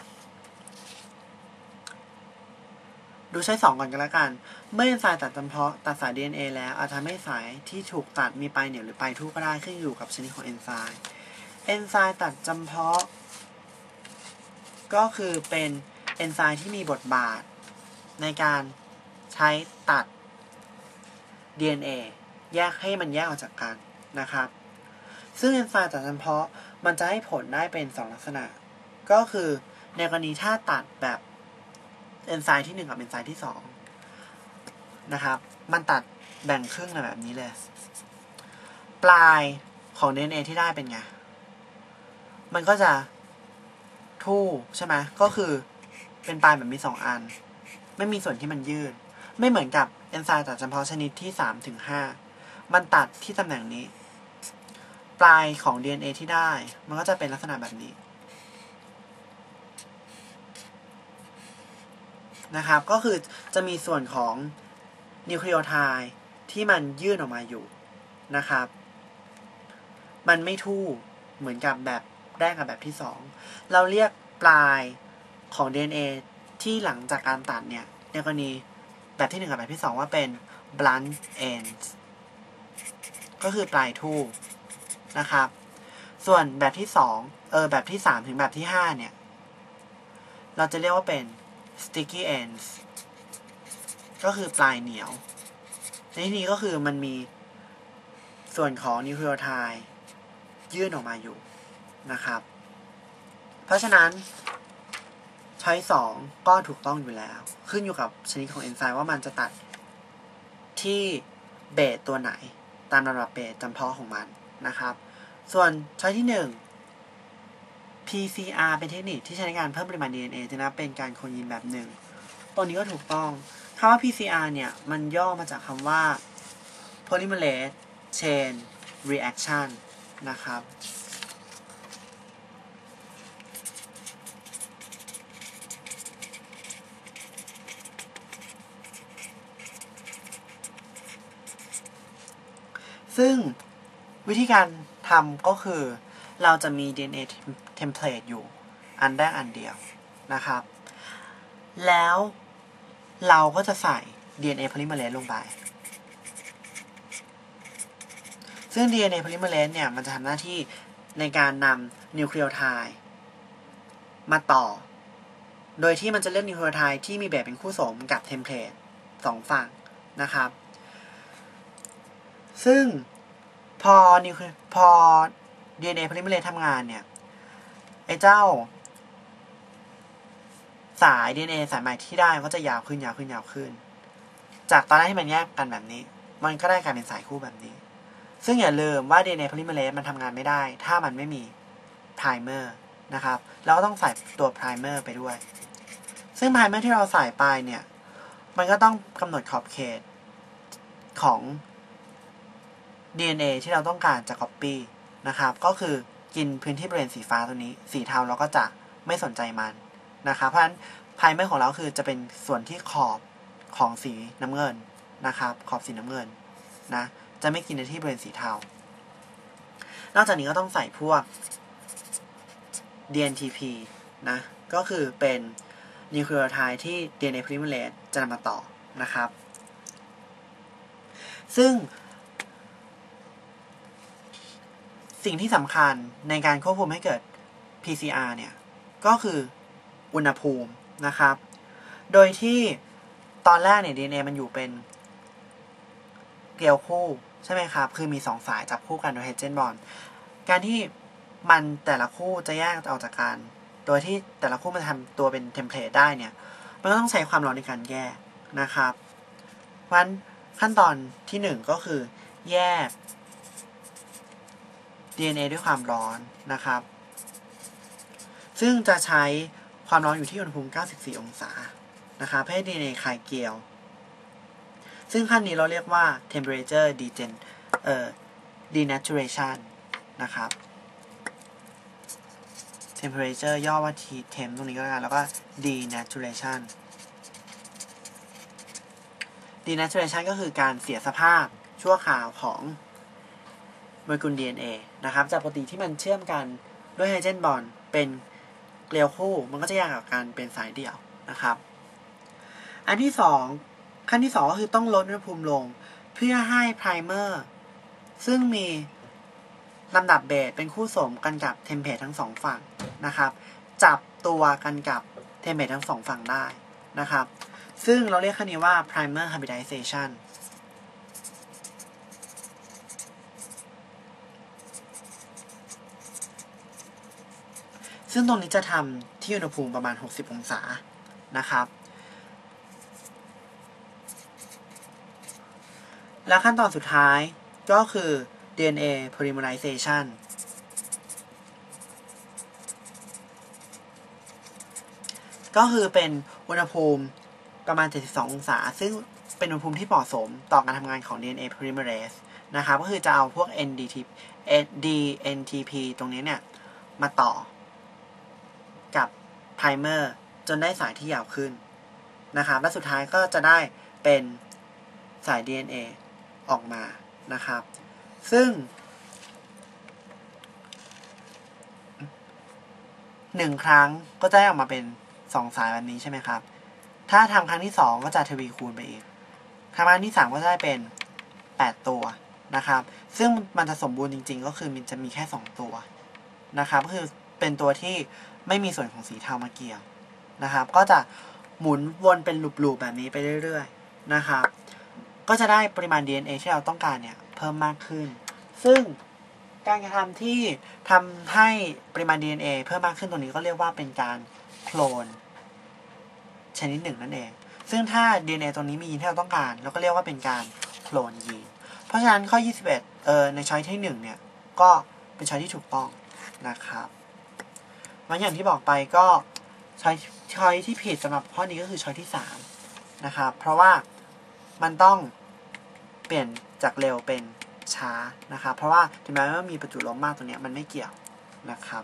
ดูช้อย2ก่อนกันแล้วกันเมื่อเอนไซม์ตัดจำเพาะตัดสาย DNA แล้วอาจทำให้สายที่ถูกตัดมีปลายเหนียวหรือปลายทู่ก็ได้ขึ้นอยู่กับชนิดของเอนไซม์ตัดจำเพาะก็คือเป็นเอนไซม์ที่มีบทบาทในการใช้ตัด DNA แยกให้มันแยกออกจากกันนะครับซึ่งเอนไซม์ตัดจำเพาะมันจะให้ผลได้เป็น2ลักษณะก็คือในกรณีถ้าตัดแบบเอนไซม์ที่1กับเอนไซม์ที่2นะครับมันตัดแบ่งครึ่งแบบนี้เลยปลายของ DNA ที่ได้เป็นไงมันก็จะทู่ใช่ไหมก็คือเป็นปลายแบบมี2 อันไม่มีส่วนที่มันยืดไม่เหมือนกับเอนไซม์ตัดจำเพาะชนิดที่3 ถึง 5มันตัดที่ตำแหน่งนี้ปลายของ DNA ที่ได้มันก็จะเป็นลักษณะแบบนี้นะครับก็คือจะมีส่วนของนิวคลีโอไทด์ที่มันยื่นออกมาอยู่นะครับมันไม่ทู่เหมือนกับแบบแรกกับแบบที่2เราเรียกปลายของ DNA ที่หลังจากการตัดเนี่ยในกรณีแบบที่1กับแบบที่2ว่าเป็น blunt ends ก็คือปลายทู่นะครับส่วนแบบที่2แบบที่3ถึงแบบที่5เนี่ยเราจะเรียกว่าเป็น sticky ends ก็คือปลายเหนียวในที่นี้ก็คือมันมีส่วนของนิวคลีโอไทด์ยื่นออกมาอยู่นะครับเพราะฉะนั้นช้อย2ก็ถูกต้องอยู่แล้วขึ้นอยู่กับชนิดของเอนไซม์ว่ามันจะตัดที่เบสตัวไหนตามลำดับเบสจำเพาะของมันนะครับส่วนช้อยที่1 PCR เป็นเทคนิคที่ใช้ในการเพิ่มปริมาณ DNA จะนับเป็นการโคลนยีนแบบหนึ่งตัวนี้ก็ถูกต้องคำว่า PCR เนี่ยมันย่อมาจากคำว่า polymerase chain reaction นะครับซึ่งวิธีการทำก็คือเราจะมี DNA template อยู่อันแรกอันเดียวนะครับแล้วเราก็จะใส่ DNA polymerase ลงไปซึ่ง DNA polymerase เนี่ยมันจะทำหน้าที่ในการนำนิวคลีโอไทด์มาต่อโดยที่มันจะเลือกนิวคลีโอไทด์ที่มีแบบเป็นคู่สมกับเทมเพลต2ฝั่งนะครับซึ่งพอ DNA polymerase ทำงานเนี่ยไอ้เจ้าสาย DNA สายใหม่ที่ได้ก็จะยาวขึ้นจากตอนแรกที่มันแยกกันแบบนี้มันก็ได้กลายเป็นสายคู่แบบนี้ซึ่งอย่าลืมว่า DNA polymerase มันทำงานไม่ได้ถ้ามันไม่มี primer นะครับเราก็ต้องใส่ตัว primer ไปด้วยซึ่ง primer ที่เราใส่ไปเนี่ยมันก็ต้องกำหนดขอบเขตของ DNA ที่เราต้องการจะ copy นะครับก็คือกินพื้นที่บริเวณสีฟ้าตัวนี้สีเทาเราก็จะไม่สนใจมันนะครับเพราะฉะนั้น primer ของเราคือจะเป็นส่วนที่ขอบของสีน้ำเงินนะครับขอบสีน้ำเงินนะจะไม่กินในที่บริเวณสีเทานอกจากนี้ก็ต้องใส่พวก DNTP นะก็คือเป็นนิวคลีโอไทด์ที่ DNA polymerase จะนำมาต่อนะครับซึ่งสิ่งที่สำคัญในการควบคุมให้เกิด PCR เนี่ยก็คืออุณหภูมินะครับโดยที่ตอนแรกเนี่ย DNA มันอยู่เป็นเกลียวคู่ใช่ไหมครับคือมี2สายจับคู่กันโดยไฮเดรเจนบอนด์การที่มันแต่ละคู่จะแยกออกจากกันโดยที่แต่ละคู่มันทำตัวเป็นเทมเพลตได้เนี่ยมันก็ต้องใช้ความร้อนในการแยกนะครับเพราะฉะนั้นขั้นตอนที่1ก็คือแยก DNA ด้วยความร้อนนะครับซึ่งจะใช้ความร้อนอยู่ที่อุณหภูมิ94องศานะครับให้ DNA คลายเกลียวซึ่งขั้นนี้เราเรียกว่า temperature denaturation นะครับ temperature ย่อว่า T-temp ตรงนี้ก็แล้วกันแล้วก็ denaturation denaturation ก็คือการเสียสภาพชั่วคราวของโมเลกุล DNA นะครับจากปกติที่มันเชื่อมกันด้วยไฮเดรเจนบอนด์เป็นเกลียวคู่มันก็จะแยกออกกันเป็นสายเดี่ยวนะครับอันที่2ขั้นที่2ก็คือต้องลดอุณหภูมิลงเพื่อให้ไพรเมอร์ซึ่งมีลำดับเบสเป็นคู่สมกันกับเทมเพลตทั้ง2ฝั่งนะครับจับตัวกันกับเทมเพลตทั้ง2ฝั่งได้นะครับซึ่งเราเรียกขั้นนี้ว่า primer hybridizationซึ่งตรงนี้จะทำที่อุณหภูมิประมาณ60องศานะครับและขั้นตอนสุดท้ายก็คือ DNA polymerization ก็คือเป็นอุณหภูมิประมาณ72องศาซึ่งเป็นอุณหภูมิที่เหมาะสมต่อการทำงานของ DNA polymerase นะครับก็คือจะเอาพวก DNTP ตรงนี้เนี่ยมาต่อกับไพรเมอร์จนได้สายที่ยาวขึ้นนะครับและสุดท้ายก็จะได้เป็นสาย DNA ออกมานะครับซึ่ง1ครั้งก็จะได้ออกมาเป็น2สายแบบนี้ใช่ไหมครับถ้าทำครั้งที่2ก็จะทวีคูณไปอีกครั้งที่3ก็จะได้เป็น8ตัวนะครับซึ่งมันจะสมบูรณ์จริงๆก็คือมันจะมีแค่2ตัวนะครับก็คือเป็นตัวที่ไม่มีส่วนของสีเทามาเกี่ยวนะครับก็จะหมุนวนเป็นลูปๆแบบนี้ไปเรื่อยๆนะครับก็จะได้ปริมาณ DNA ที่เราต้องการเนี่ยเพิ่มมากขึ้นซึ่งการกระทำที่ทำให้ปริมาณ DNA เพิ่มมากขึ้นตรงนี้ก็เรียกว่าเป็นการโคลนชนิดหนึ่งนั่นเองซึ่งถ้า DNA ตรงนี้มียีนที่เราต้องการเราก็เรียกว่าเป็นการโคลนยีนราะฉะนั้นข้อ21ในช้อยที่1เนี่ยก็เป็นช้อยที่ถูกต้องนะครับมันอย่างที่บอกไปก็ช้อยที่ผิดสำหรับข้อนี้ก็คือช้อยที่3นะครับเพราะว่ามันต้องเปลี่ยนจากเร็วเป็นช้านะครับเพราะว่าถึงแม้ว่ามีประจุลบมากตัวนี้มันไม่เกี่ยวนะครับ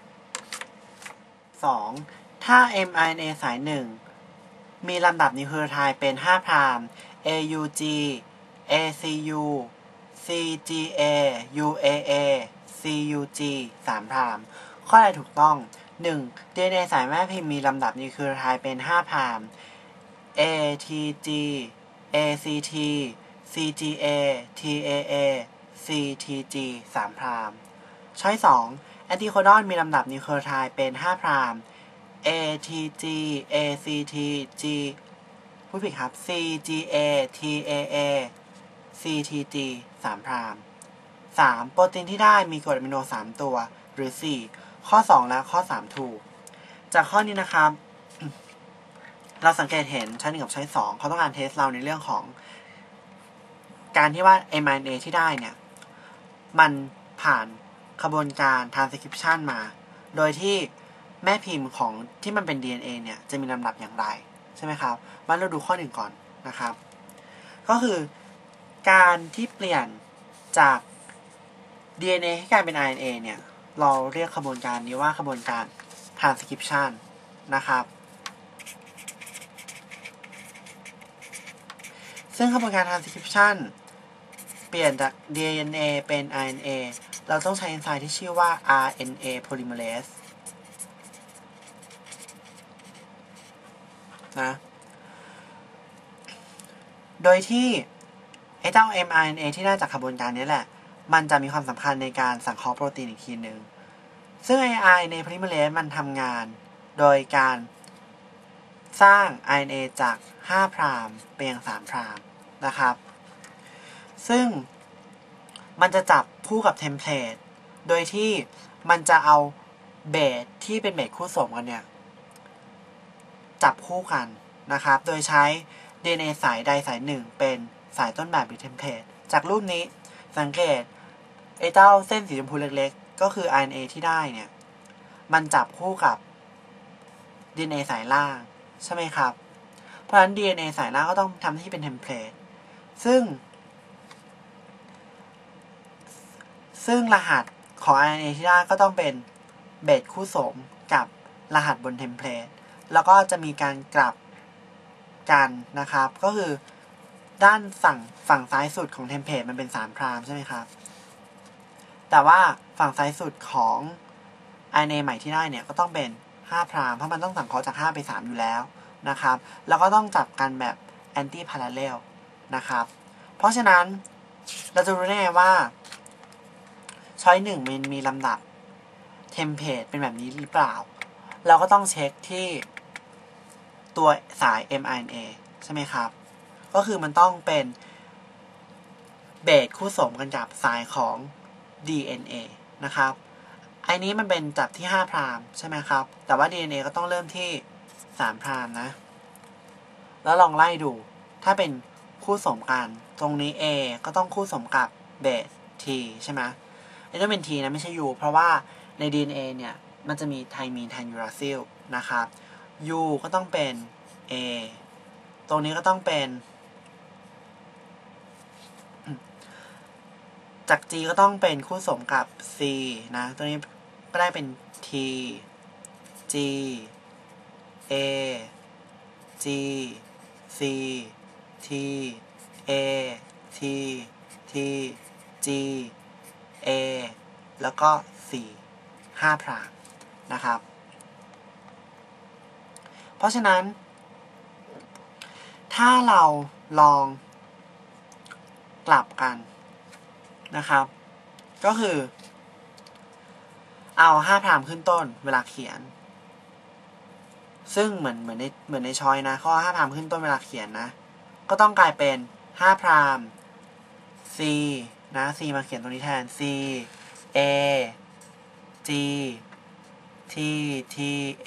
2ถ้า mRNA สาย1มีลำดับนิวคลีโอไทด์เป็น5 พราม AUG ACU CGA UAA CUG 3 พรามข้อใดถูกต้อง 1. DNA สายแม่พิมพ์มีลำดับนิวคลีโอไทด์เป็น5 พราม ATG ACT CGA TAA CTG 3 พรามช้อย2แอนติโคดอนมีลำดับนิวคลีโอไทด์เป็น5 พราม ATG ACT G ผู้ผิดครับ CGA TAA CTG 3 พราม 3. โปรตีนที่ได้มีกรดอะมิโน3 ตัวหรือ4ข้อ2และข้อ3ถูกจากข้อนี้นะครับ เราสังเกตเห็นช้อย1กับช้อย2เขาต้องการเทสเราในเรื่องของการที่ว่า mRNA ที่ได้เนี่ยมันผ่านกระบวนการ transcription มาโดยที่แม่พิมพ์ของที่มันเป็น DNA เนี่ยจะมีลำดับอย่างไรใช่ไหมครับมาเราดูข้อ1ก่อนนะครับก็คือการที่เปลี่ยนจาก DNA ให้กลายเป็น RNA เนี่ยเราเรียกกระบวนการนี้ว่ากระบวนการ transcription นะครับซึ่งกระบวนการ transcription เปลี่ยนจาก DNA เป็น RNA เราต้องใช้เอนไซม์ที่ชื่อว่า RNA polymerase นะโดยที่ไอ้เจ้า mRNA ที่ได้จากกระบวนการนี้แหละมันจะมีความสำคัญในการสังเคราะห์โปรตีนอีกทีหนึ่งซึ่ง RNA polymerase มันทำงานโดยการสร้าง RNA จาก5 พรามไปยัง3 พรามนะครับซึ่งมันจะจับคู่กับเทมเพลตโดยที่มันจะเอาเบสที่เป็นเบสคู่สมกันเนี่ยจับคู่กันนะครับโดยใช้ DNA สายใดสายหนึ่งเป็นสายต้นแบบหรือเทมเพลตจากรูปนี้สังเกตไอ้เจ้าเส้นสีชมพูเล็กๆก็คือ RNA ที่ได้เนี่ยมันจับคู่กับ DNA สายล่างใช่ไหมครับเพราะฉะนั้น DNA สายล่างก็ต้องทำที่เป็นเทมเพลตซึ่งรหัสของ RNA ที่ได้ก็ต้องเป็นเบสคู่สมกับรหัสบนเทมเพลตแล้วก็จะมีการกลับกันนะครับก็คือด้านฝั่งซ้ายสุดของเทมเพลตมันเป็น3 พรามใช่ไหมครับแต่ว่าฝั่งซ้ายสุดของ RNA ใหม่ที่ได้เนี่ยก็ต้องเป็น5 พรามเพราะมันต้องสังเคราะห์จาก5ไป3อยู่แล้วนะครับแล้วก็ต้องจับกันแบบ anti parallel นะครับเพราะฉะนั้นเราจะรู้ได้ไงว่าช้อย1มันมีลำดับเทมเพลตเป็นแบบนี้หรือเปล่าเราก็ต้องเช็คที่ตัวสาย mRNA ใช่ไหมครับก็คือมันต้องเป็นเบสคู่สมกันกับสายของ DNA นะครับไอ้นี้มันเป็นจับที่5 พรามใช่ไหมครับแต่ว่า DNA ก็ต้องเริ่มที่3 พรามนะแล้วลองไล่ดูถ้าเป็นคู่สมกันตรงนี้ A ก็ต้องคู่สมกับเบส T ใช่ไหมไอ้ต้องเป็น T นะไม่ใช่ U เพราะว่าใน DNA เนี่ยมันจะมีไทมีนแทนยูราซิลนะครับ U ก็ต้องเป็น A ตรงนี้ก็ต้องเป็นจาก G ก็ต้องเป็นคู่สมกับ C นะตัวนี้ก็ได้เป็น T G A G C T A T T G A แล้วก็ 5 พรามนะครับเพราะฉะนั้นถ้าเราลองกลับกันนะครับก็คือเอา5 พรามขึ้นต้นเวลาเขียนซึ่งเหมือนในช้อยนะข้อ5 พรามขึ้นต้นเวลาเขียนนะก็ต้องกลายเป็น5 พราม C นะ C มาเขียนตรงนี้แทน C A G T T A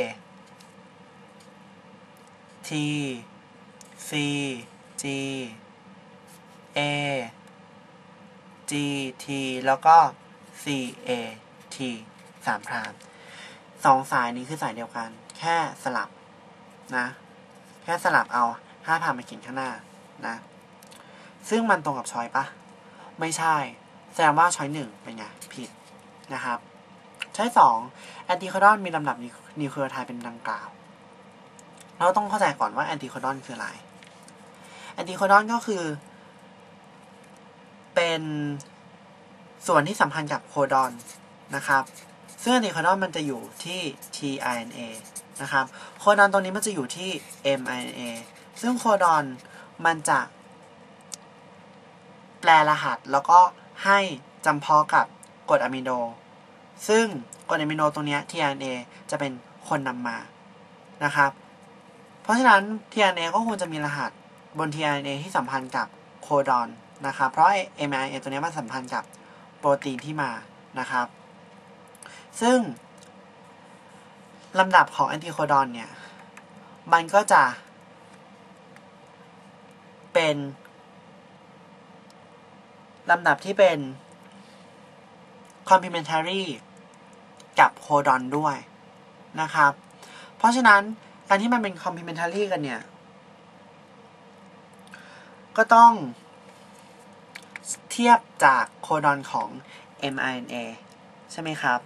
T C G A G T แล้วก็ C A T 3 พราม2 สายนี้คือสายเดียวกันแค่สลับนะแค่สลับเอา5 พรามมาเขียนข้างหน้านะซึ่งมันตรงกับช้อยปะไม่ใช่แสดงว่าช้อย1เป็นไงผิดนะครับช้อย2แอนติโคดอนมีลำดับนิวเคลียโทด์เป็นดังกล่าวเราต้องเข้าใจก่อนว่าแอนติโคดอนคืออะไรแอนติโคดอนก็คือเป็นส่วนที่สัมพันธ์กับโคดอนนะครับซึ่งแอนติโคดอนมันจะอยู่ที่ tRNA นะครับโคดอนตรงนี้มันจะอยู่ที่ mRNA ซึ่งโคดอนมันจะแปลรหัสแล้วก็ให้จำเพาะกับกรดอะมิโนซึ่งกรดอะมิโนตรงนี้ tRNA จะเป็นคนนำมานะครับเพราะฉะนั้น tRNA ก็ควรจะมีรหัสบน tRNA ที่สัมพันธ์กับโคดอนนะครับเพราะ mRNA ตัวนี้มันสัมพันธ์กับโปรตีนที่มานะครับซึ่งลำดับของแอนติโคดอนเนี่ยมันก็จะเป็นลำดับที่เป็น complementary กับโคดอนด้วยนะครับเพราะฉะนั้นการที่มันเป็น complementary กันเนี่ยก็ต้องเทียบจากโคดอนของ mRNA ใช่ไหมครับ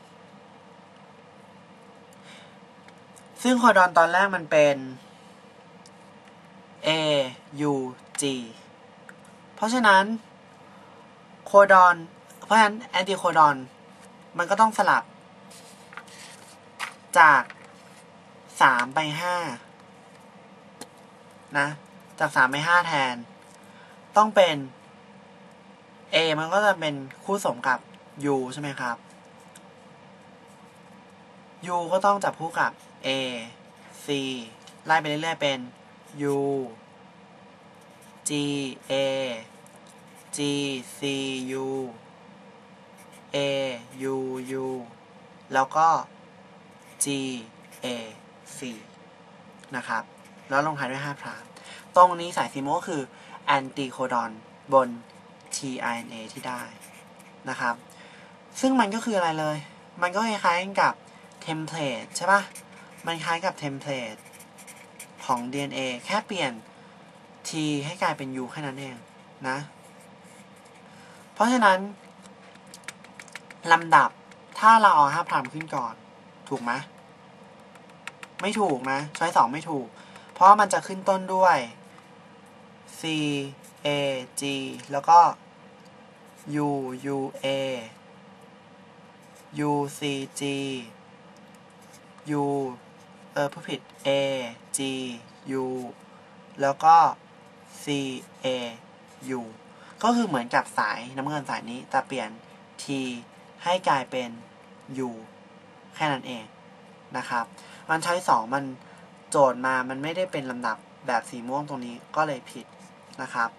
ซึ่งโคดอนตอนแรกมันเป็น A U G เพราะฉะนั้นโคดอนเพราะฉะนั้นแอนติโคดอนมันก็ต้องสลับจาก3ไป5นะจาก3ไป5แทนต้องเป็น A มันก็จะเป็นคู่สมกับ U ใช่ไหมครับ U ก็ต้องจับคู่กับ A C ไล่ไปเรื่อยๆเป็น U G A G C U A U U แล้วก็ G A C นะครับแล้วลงท้ายด้วย5 พรามตรงนี้สายซีโมก็คือแอนติโคดอนบน tRNA ที่ได้นะครับซึ่งมันก็คืออะไรเลยมันก็คล้ายๆกับเทมเพลตใช่ปะมันคล้ายกับเทมเพลตของ DNA แค่เปลี่ยน T ให้กลายเป็น U แค่นั้นเองนะเพราะฉะนั้นลำดับถ้าเราเอา5 พรามขึ้นก่อนถูกไหมไม่ถูกนะช้อย2ไม่ถูกเพราะมันจะขึ้นต้นด้วย C A G แล้วก็ U U A U C G U ผู้ผิด A G U แล้วก็ C A U ก็คือเหมือนกับสายน้ำเงินสายนี้แต่เปลี่ยน T ให้กลายเป็น U แค่นั้นเองนะครับมันใช้2มันโจทย์มามันไม่ได้เป็นลำดับแบบสีม่วงตรงนี้ก็เลยผิดนะครับ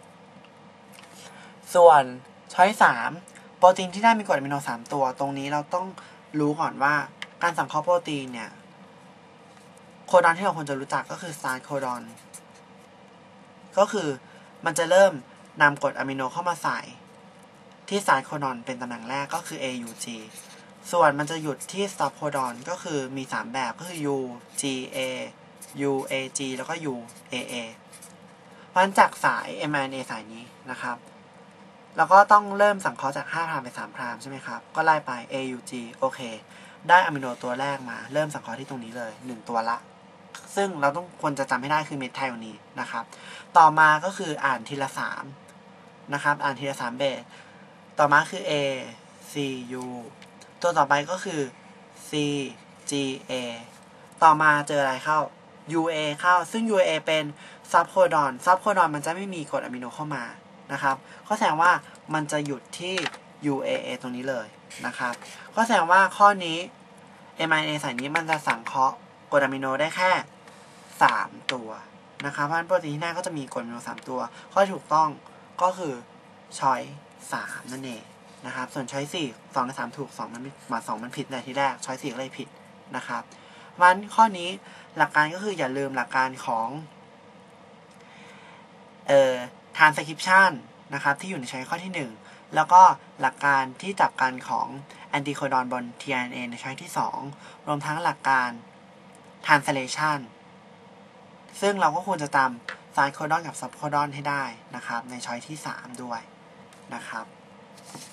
ส่วนช้อย3โปรตีนที่ได้มีกรดอะมิโน3 ตัวตรงนี้เราต้องรู้ก่อนว่าการสังเคราะห์โปรตีนเนี่ยโคดอนที่เราควรจะรู้จักก็คือสตาร์ทโคดอนก็คือมันจะเริ่มนำกรดอะมิโนเข้ามาใส่ที่สตาร์ทโคดอนเป็นตำแหน่งแรกก็คือ AUG ส่วนมันจะหยุดที่ stop โคดอนก็คือมี3แบบก็คือ UGA UAG แล้วก็ UAA เพราะฉะนั้นจากสาย mRNA สายนี้นะครับแล้วก็ต้องเริ่มสังเคราะห์จาก5 พรามไป3 พรามใช่ไหมครับก็ไล่ไป AUG โอเคได้อะมิโนตัวแรกมาเริ่มสังเคราะห์ที่ตรงนี้เลย1ตัวละซึ่งเราต้องควรจะจำให้ได้คือเมทไทโอนีนนะครับต่อมาก็คืออ่านทีละ3นะครับอ่านทีละ3เบสต่อมาคือ A C U ตัวต่อไปก็คือ C G A ต่อมาเจออะไรเข้า UA เข้าซึ่ง UA เป็นซับโคดอนมันจะไม่มีกรดอะมิโนเข้ามานะครับก็แสดงว่ามันจะหยุดที่ UAA ตรงนี้เลยนะครับก็แสดงว่าข้อนี้ mRNA สายนี้มันจะสังเคราะห์กรดอะมิโนได้แค่3 ตัวนะครับเพราะฉะนั้นโปรตีนที่ได้ก็จะมีกรดอะมิโน3 ตัวข้อถูกต้องก็คือช้อย3นั่นเองนะครับส่วนช้อย4 2 และ 3ถูก2มันผิดในที่แรกช้อย4ก็เลยผิดนะครับเพราะฉะนั้นข้อนี้หลักการก็คืออย่าลืมหลักการของtranscription นะครับที่อยู่ในช้อยข้อที่ 1 แล้วก็หลักการที่จับกันของแอนติโคดอนบน tRNA ในช้อยที่ 2 รวมทั้งหลักการ translation ซึ่งเราก็ควรจะจำ side codon กับ sub codon ให้ได้นะครับในช้อยที่ 3 ด้วยนะครับ